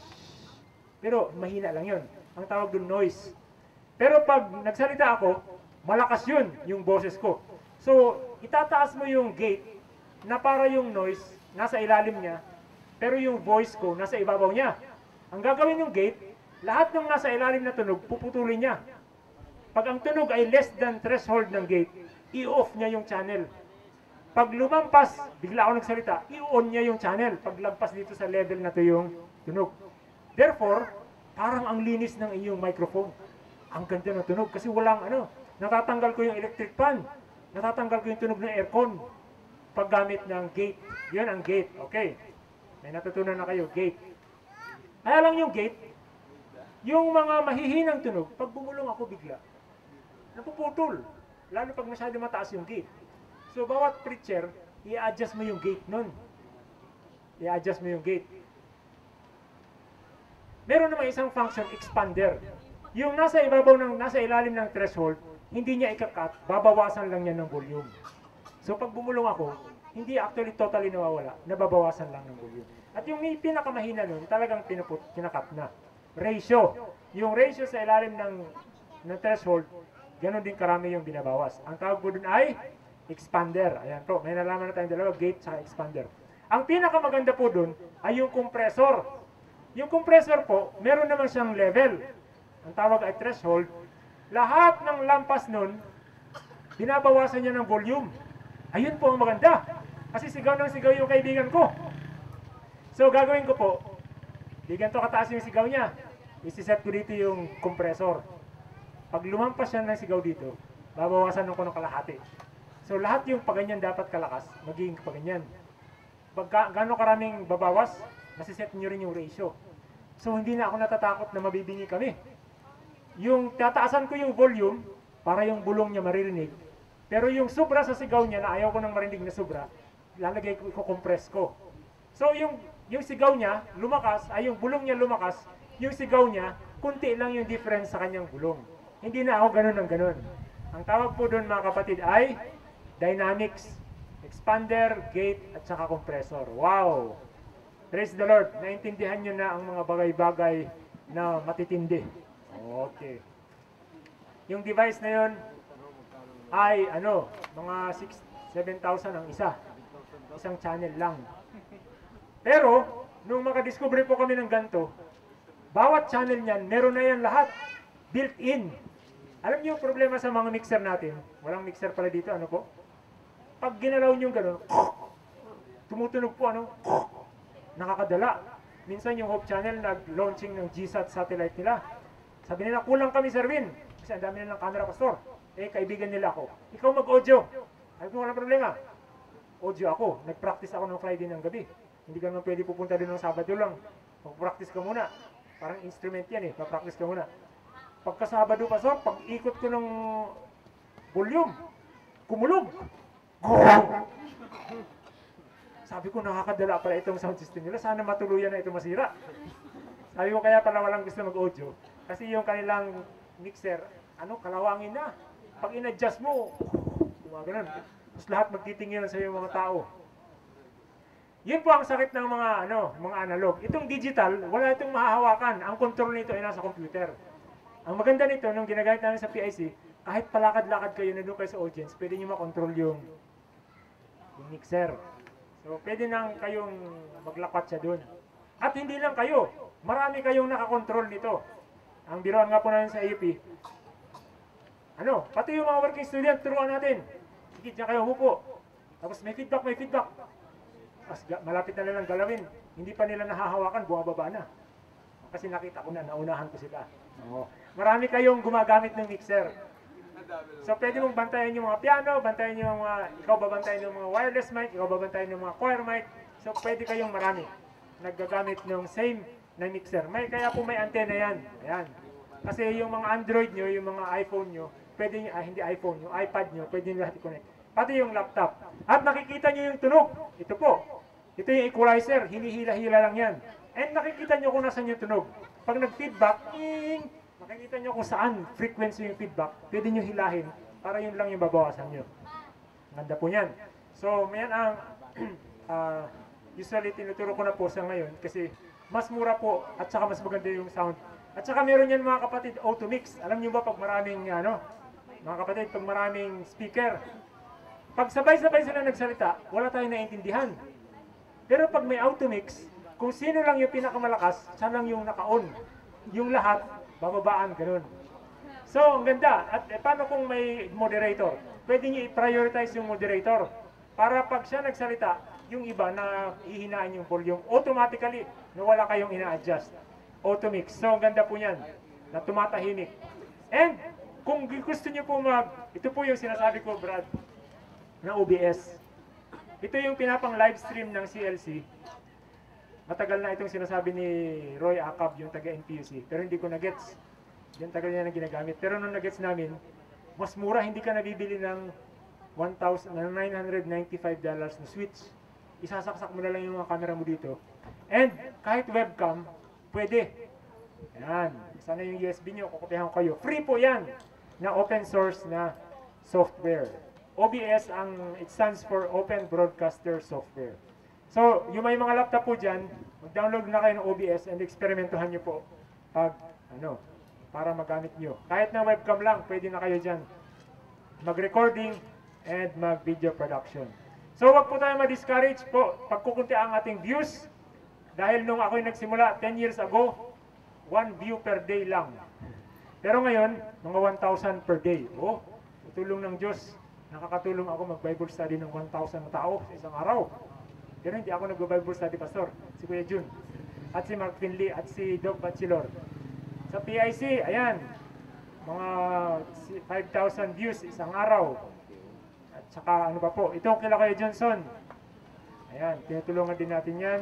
S1: Pero mahina lang yun. Ang tawag doon noise. Pero pag nagsalita ako, malakas yun, yung boses ko. So itataas mo yung gate na para yung noise nasa ilalim niya, pero yung voice ko nasa ibabaw niya. Ang gagawin yung gate, lahat ng nasa ilalim na tunog, puputulin niya. Pag ang tunog ay less than threshold ng gate, i-off niya yung channel. Pag lumampas, bigla ako nagsalita, i-on niya yung channel. Pag lampas dito sa level na to yung tunog. Therefore, parang ang linis ng iyong microphone. Ang ganda ng tunog kasi walang natatanggal ko yung electric fan. Natatanggal ko yung tunog ng aircon. Paggamit ng gate. Yun ang gate. Okay. May natutunan na kayo, gate. Kaya lang yung gate, yung mga mahihinang tunog, pag bumulong ako bigla, napuputol. Lalo pag masyado mataas yung gate. So, bawat preacher, i-adjust mo yung gate nun. I-adjust mo yung gate. Meron naman isang function, expander. Yung nasa ilalim ng threshold, hindi niya ikakat, babawasan lang niya ng volume. So, pag bumulong ako, hindi actually totally nawawala, nababawasan lang ng volume. At yung pinakamahina nun, talagang kinakat na. Ratio. Yung ratio sa ilalim ng threshold, ganoon din karami yung binabawas. Ang tawag po dun ay expander. Ayan po, may nalaman na tayong dalawa, gate sa expander. Ang pinakamaganda po dun ay yung compressor. Yung compressor po, meron naman siyang level. Ang tawag ay threshold. Lahat ng lampas nun, binabawasan niya ng volume. Ayun po ang maganda. Kasi sigaw ng sigaw yung kaibigan ko. So gagawin ko po, di ganito kataas yung sigaw niya. Isiset ko dito yung compressor. Pag lumampas siya ng sigaw dito, babawasan ko ng kalahati. So lahat yung paganyan dapat kalakas, magiging paganyan. Pag gano'ng karaming babawas, nasiset nyo rin yung ratio. So hindi na ako natatakot na mabibingi kami. Yung tataasan ko yung volume, para yung bulong niya maririnig. Pero yung sobra sa sigaw niya na ayaw ko nang marinig na sobra, lalagay ko, i-compress ko. So yung sigaw niya lumakas, ay yung bulong niya lumakas, yung sigaw niya, kunti lang yung difference sa kanyang bulong. Hindi na ako ganun ng ganun. Ang tawag po doon mga kapatid ay dynamics, expander, gate, at saka compressor. Wow! Praise the Lord! Naintindihan nyo na ang mga bagay-bagay na matitindi. Okay. Yung device na yun ay mga 7,000 ang isa. Isang channel lang. Pero, nung makadiscover po kami ng ganito, bawat channel niyan, meron na yan lahat. Built-in. Alam niyo yung problema sa mga mixer natin? Walang mixer pala dito, ano po? Pag ginalaw niyo gano'n, tumutunog po, nakakadala. Minsan yung Hope Channel nag-launching ng GSAT satellite nila. Sabi nila, kulang kami, Sir Vin. Kasi ang dami nilang camera, Pastor. Kaibigan nila ako. Ikaw mag-audio. Sabi ko, walang problema. Audio ako. Nag-practice ako ng Friday ng gabi. Hindi ka naman pwede pupunta din ng Sabado lang. Mag-practice ka muna. Parang instrument yan mag-practice ka muna. Pagka Sabado, Pastor, pag ikot ko ng volume, kumulog. Sabi ko, nakakadala pala itong sound system nila. Sana matuluyan na ito masira. Sabi ko, kaya pala walang gusto mag-audio. Kasi yung kanilang mixer, kalawangin na. Pag in-adjust mo, gumaganon. Tapos lahat magtitingin sa yung mga tao. Yun po ang sakit ng mga analog. Itong digital, wala itong mahahawakan. Ang control nito ay nasa computer. Ang maganda nito, nung ginagamit namin sa PIC, kahit palakad-lakad kayo na doon kayo sa audience, pwede nyo makontrol yung mixer. So, pwede nang kayong maglapat siya doon. At hindi lang kayo, marami kayong nakakontrol nito. Ang biroan nga po namin sa AUP, pati yung mga working student, turuan natin. Sige, dyan kayo hupo. Tapos may feedback. Tapos malapit na nilang galawin. Hindi pa nila nahahawakan, bumababa na. Kasi nakita ko na, naunahan ko sila. Marami kayong gumagamit ng mixer. So pwede mong bantayan yung mga piano, bantayan yung ikaw babantayan yung mga wireless mic, ikaw babantayan yung mga choir mic. So pwede kayong marami naggagamit ng same na mixer. Kaya po may antena yan. Ayan. Kasi yung mga Android nyo, yung mga iPhone nyo, pwede nyo, hindi iPhone, yung iPad nyo, pwede nyo lahat i-connect. Pati yung laptop. At nakikita nyo yung tunog. Ito po. Ito yung equalizer. Hinihila-hila lang yan. And nakikita nyo kung nasan yung tunog. Pag nag-feedback, makikita nyo kung saan frequency yung feedback. Pwede nyo hilahin para yun lang yung babawasan nyo. Ganda po yan. So, mayan ang usually tinuturo ko na po sa ngayon kasi mas mura po at saka mas maganda yung sound. At saka meron yan mga kapatid, auto mix. Alam nyo ba pag maraming, mga kapatid, pag maraming speaker, pag sabay-sabay sila nagsalita, wala tayong naiintindihan. Pero pag may auto mix, kung sino lang yung pinakamalakas, siya lang yung naka-on. Yung lahat, bababaan, ganun. So, ang ganda. At paano kung may moderator? Pwede nyo i-prioritize yung moderator. Para pag siya nagsalita, yung iba na ihinaan yung volume, automatically, na wala kayong ina-adjust. Auto mix. So, ang ganda po yan, na tumatahimik. And, kung gusto nyo po ito po yung sinasabi ko, Brad, na OBS. Ito yung pinapang live stream ng CLC. Matagal na itong sinasabi ni Roy Acab, yung taga-NPUC. Pero hindi ko na-gets. Yung tagal niya na ginagamit. Pero nung na-gets namin, mas mura, hindi ka nabibili ng $995 na switch. Isasaksak mo na lang yung mga camera mo dito. And kahit webcam, pwede. Yan. Sana yung USB nyo, kukupihan ko kayo. Free po yan na open source na software. OBS, it stands for Open Broadcaster Software. So, yung may mga laptop po dyan, mag-download na kayo ng OBS and eksperimentuhan nyo po pag, para magamit nyo. Kahit na webcam lang, pwede na kayo dyan mag-recording and mag-video production. So, wag po tayo ma-discourage po pagkukunti ang ating views. Dahil nung ako'y nagsimula 10 years ago, 1 view per day lang. Pero ngayon, mga 1,000 per day. Oh, tulong ng Diyos. Nakakatulong ako mag-Bible study ng 1,000 na tao sa isang araw. Pero hindi ako nag-Bible study, Pastor. Si Kuya Jun, at si Mark Finley, at si Doc Bachelor. Sa PIC, ayan, mga 5,000 views isang araw. At saka ano pa po, itong kila Kuya Johnson. Ayan, tinutulungan din natin yan.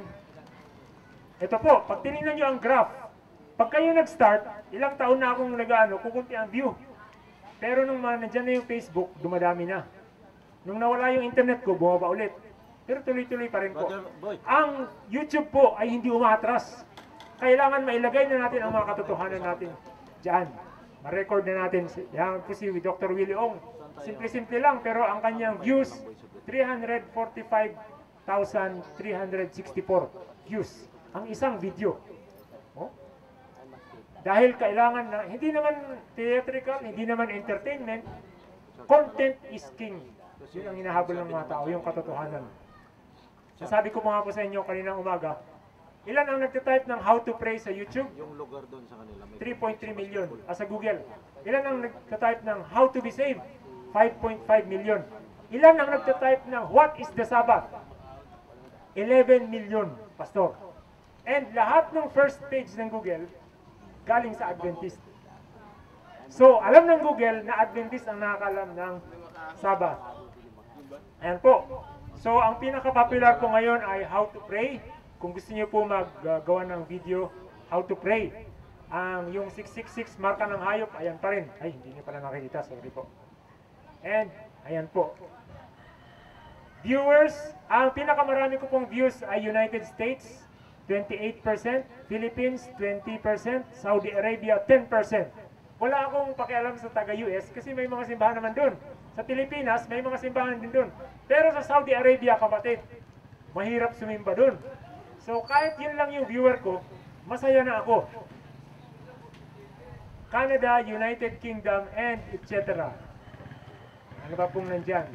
S1: Ito po, pag tinignan nyo ang graph, pag kayo nag-start, ilang taon na akong kukunti ang view. Pero nung nandyan na yung Facebook, dumadami na. Nung nawala yung internet ko, bumaba ulit. Pero tuloy-tuloy pa rin po.
S2: Brother Boy.
S1: Ang YouTube po ay hindi umatras. Kailangan mailagay na natin ang mga katotohanan natin dyan. Ma-record na natin. Yan po si Dr. Willie Ong. Simple-simple lang, pero ang kanyang views, 345,364 views. Ang isang video. Oh? Dahil kailangan na, hindi naman theatrical, hindi naman entertainment, content is king. Yun ang hinahabol ng mga tao, yung katotohanan. Sasabi ko mga po sa inyo kaninang umaga, ilan ang nagtatype ng how to pray sa YouTube?
S2: Yung lugar doon sa kanila.
S1: 3.3 million. Sa Google. Ilan ang nagtatype ng how to be saved? 5.5 million. Ilan ang nagtatype ng what is the Sabbath? 11 million, Pastor. And lahat ng first page ng Google, galing sa Adventist. So, alam ng Google na Adventist ang nakakalam ng Sabbath. Ayan po. So, ang pinaka-popular po ngayon ay how to pray. Kung gusto niyo po maggawa ng video, how to pray. Yung 666, marka ng hayop, ayan pa rin. Ay, hindi niyo pala nakikita, sorry po. And, ayan po. Viewers, ang pinakamarami ko pong views ay United States, 28%, Philippines, 20%, Saudi Arabia, 10%. Wala akong pakialam sa taga-US kasi may mga simbahan naman dun. Sa Pilipinas, may mga simbahan din dun. Pero sa Saudi Arabia, kapatid, mahirap sumimba dun. So kahit yun lang yung viewer ko, masaya na ako. Canada, United Kingdom, and etc. Ano ba pong nandyan?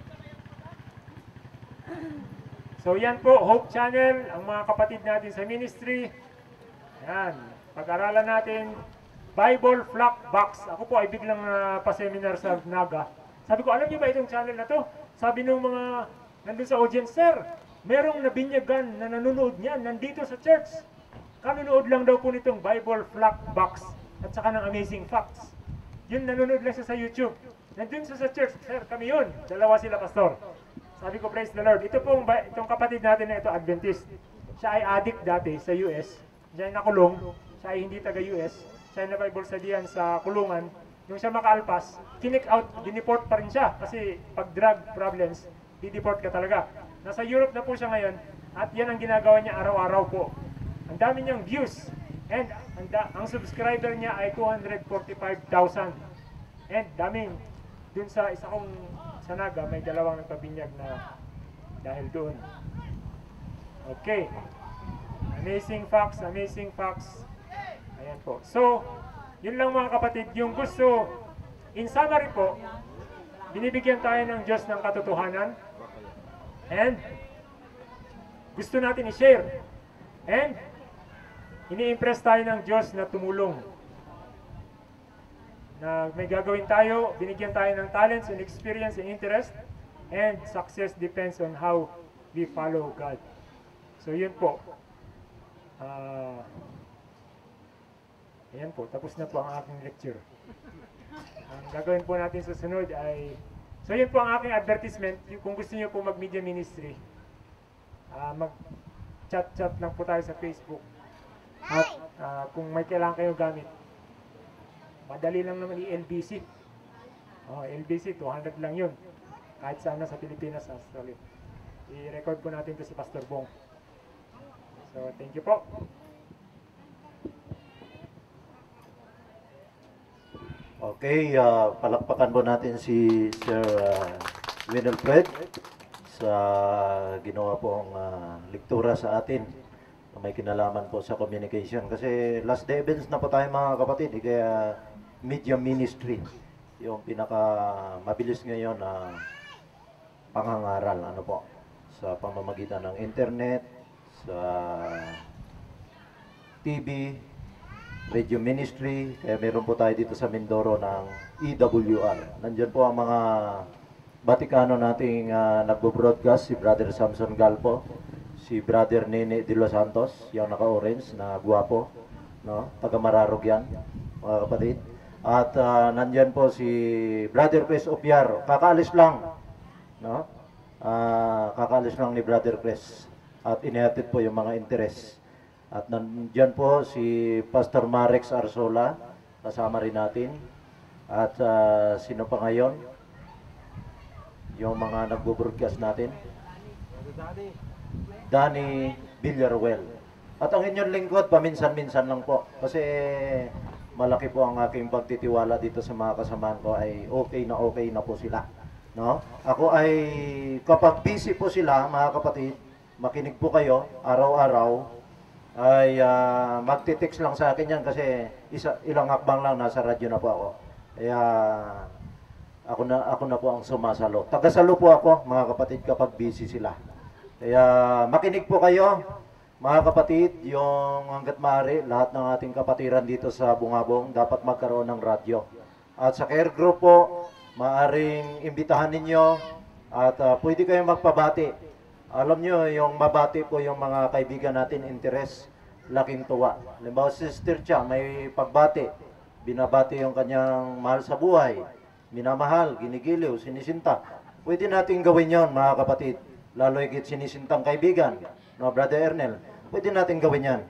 S1: So yan po, Hope Channel, ang mga kapatid natin sa ministry. Yan, pag-aralan natin, Bible Flock Box. Ako po ay biglang pa-seminar sa Naga. Sabi ko, alam niyo ba itong channel na to? Sabi nung mga nandun sa audience, sir, merong nabinyagan na nanonood niyan, nandito sa church. Kanunood lang daw po nitong Bible Flock Box at saka ng Amazing Facts. Yun, nanonood lang siya sa YouTube. Nandun siya sa church, sir, kami yun. Dalawa sila, pastor. Sabi ko, praise the Lord. Ito pong, itong kapatid natin na ito, Adventist. Siya ay addict dati sa US. Siya ay nakulong. Siya ay hindi taga-US. Siya ay na-Bible studian sa kulungan. Nung siya makaalpas, kinik out, dineport pa rin siya. Kasi pag drug problems, dideport ka talaga. Nasa Europe na po siya ngayon. At yan ang ginagawa niya araw-araw po. Ang dami niyang views. And ang subscriber niya ay 245,000. And daming, dun sa isa kong sa Naga, may dalawang nagpabinyag na dahil doon. Okay. Amazing facts, amazing facts. Ayan po. So, yun lang mga kapatid. Yung gusto, in summary po, binibigyan tayo ng Diyos ng katotohanan. And, gusto natin i-share. And, ini-impress tayo ng Diyos na tumulong. Na may gagawin tayo, binigyan tayo ng talents and experience and interest, and success depends on how we follow God. So yun po. Ayan po, tapos na po ang aking lecture. Ang gagawin po natin sa sunod ay, so yun po ang aking advertisement. Kung gusto niyo po mag-media ministry, mag-chat-chat lang po tayo sa Facebook. At kung may kailangan kayo gamit, madali lang naman i-LBC. LBC, 200 lang yun. Kahit saan na sa Pilipinas, Australia. I-record po natin to si Pastor Bong. So, thank you po.
S3: Okay, palakpakan po natin si Sir Winelfred sa ginawa pong lektura sa atin na may kinalaman po sa communication. Kasi last day events na po tayo mga kapatid, kaya media ministry yung pinaka mabilis ngayon na pangangaral sa pamamagitan ng internet, sa TV, radio ministry. Kaya meron po tayo dito sa Mindoro ng EWR. Nandiyan po ang mga Batikano nating nagbo-broadcast, si Brother Samson Galpo, si Brother Nene de los Santos, yung naka-orange na guwapo, no? Taga Mararog yan, mga kapatid. At nandyan po si Brother Chris Opiar, kakaalis lang, no? Kakaalis lang ni Brother Chris at inihatid po yung mga interes. At nandyan po si Pastor Marex Arsola, kasama rin natin. At sino pa ngayon? Yung mga nagbo-broadcast natin. Danny Villaruel. At ang inyong lingkod, paminsan-minsan lang po. Kasi malaki po ang aking pagtitiwala dito sa mga kasamahan ko ay okay na po sila. No? Ako ay, kapag busy po sila, mga kapatid, makinig po kayo, araw-araw, ay magtitext lang sa akin yan kasi ilang hakbang lang nasa radyo na po ako. Kaya ako na po ang sumasalo. Tagasalo po ako, mga kapatid, kapag busy sila. Kaya makinig po kayo, mga kapatid, yung hanggat maaari, lahat ng ating kapatiran dito sa Bungabong dapat magkaroon ng radyo. At sa care group po, maaring imbitahan ninyo at pwede kayong magpabati. Alam nyo, yung mabati po yung mga kaibigan natin, interes, laking tuwa. Halimbawa, si Sister Cha, may pagbati. Binabati yung kanyang mahal sa buhay. Minamahal, ginigiliw, sinisinta. Pwede natin gawin yon, mga kapatid. Lalo higit sinisintang kaibigan, no, Brother Ernel. Pwede natin gawin yan.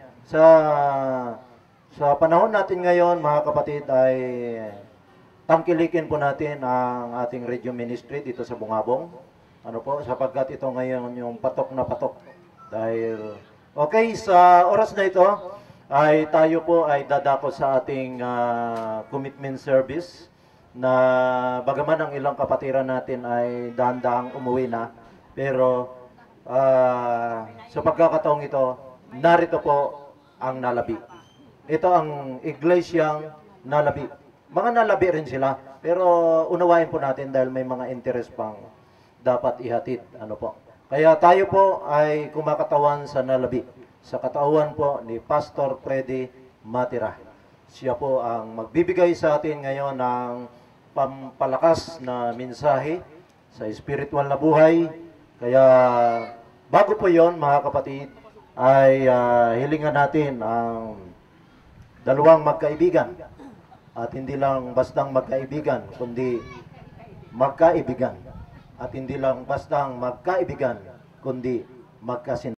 S3: Sa panahon natin ngayon, mga kapatid, ay tangkilikin po natin ang ating radio ministry dito sa Bungabong. Ano po, sapagkat ito ngayon yung patok na patok. Dahil, okay, sa oras na ito, ay tayo po ay dadako sa ating commitment service na bagaman ang ilang kapatiran natin ay dahan-dahang umuwi na. Pero sa pagkakataong ito, narito po ang nalabi. Ito ang iglesyang nalabi. Mga nalabi rin sila, pero unawain po natin dahil may mga interes pang dapat ihatid. Ano po? Kaya tayo po ay kumakatawan sa nalabi. Sa katawan po ni Pastor Freddy Matira. Siya po ang magbibigay sa atin ngayon ng pampalakas na mensahe sa spiritual na buhay. Kaya bago po yon, mga kapatid, ay hilingan natin ang dalawang magkaibigan. At hindi lang bastang magkaibigan, kundi magkaibigan. At hindi lang bastang magkaibigan, kundi magkasintahan.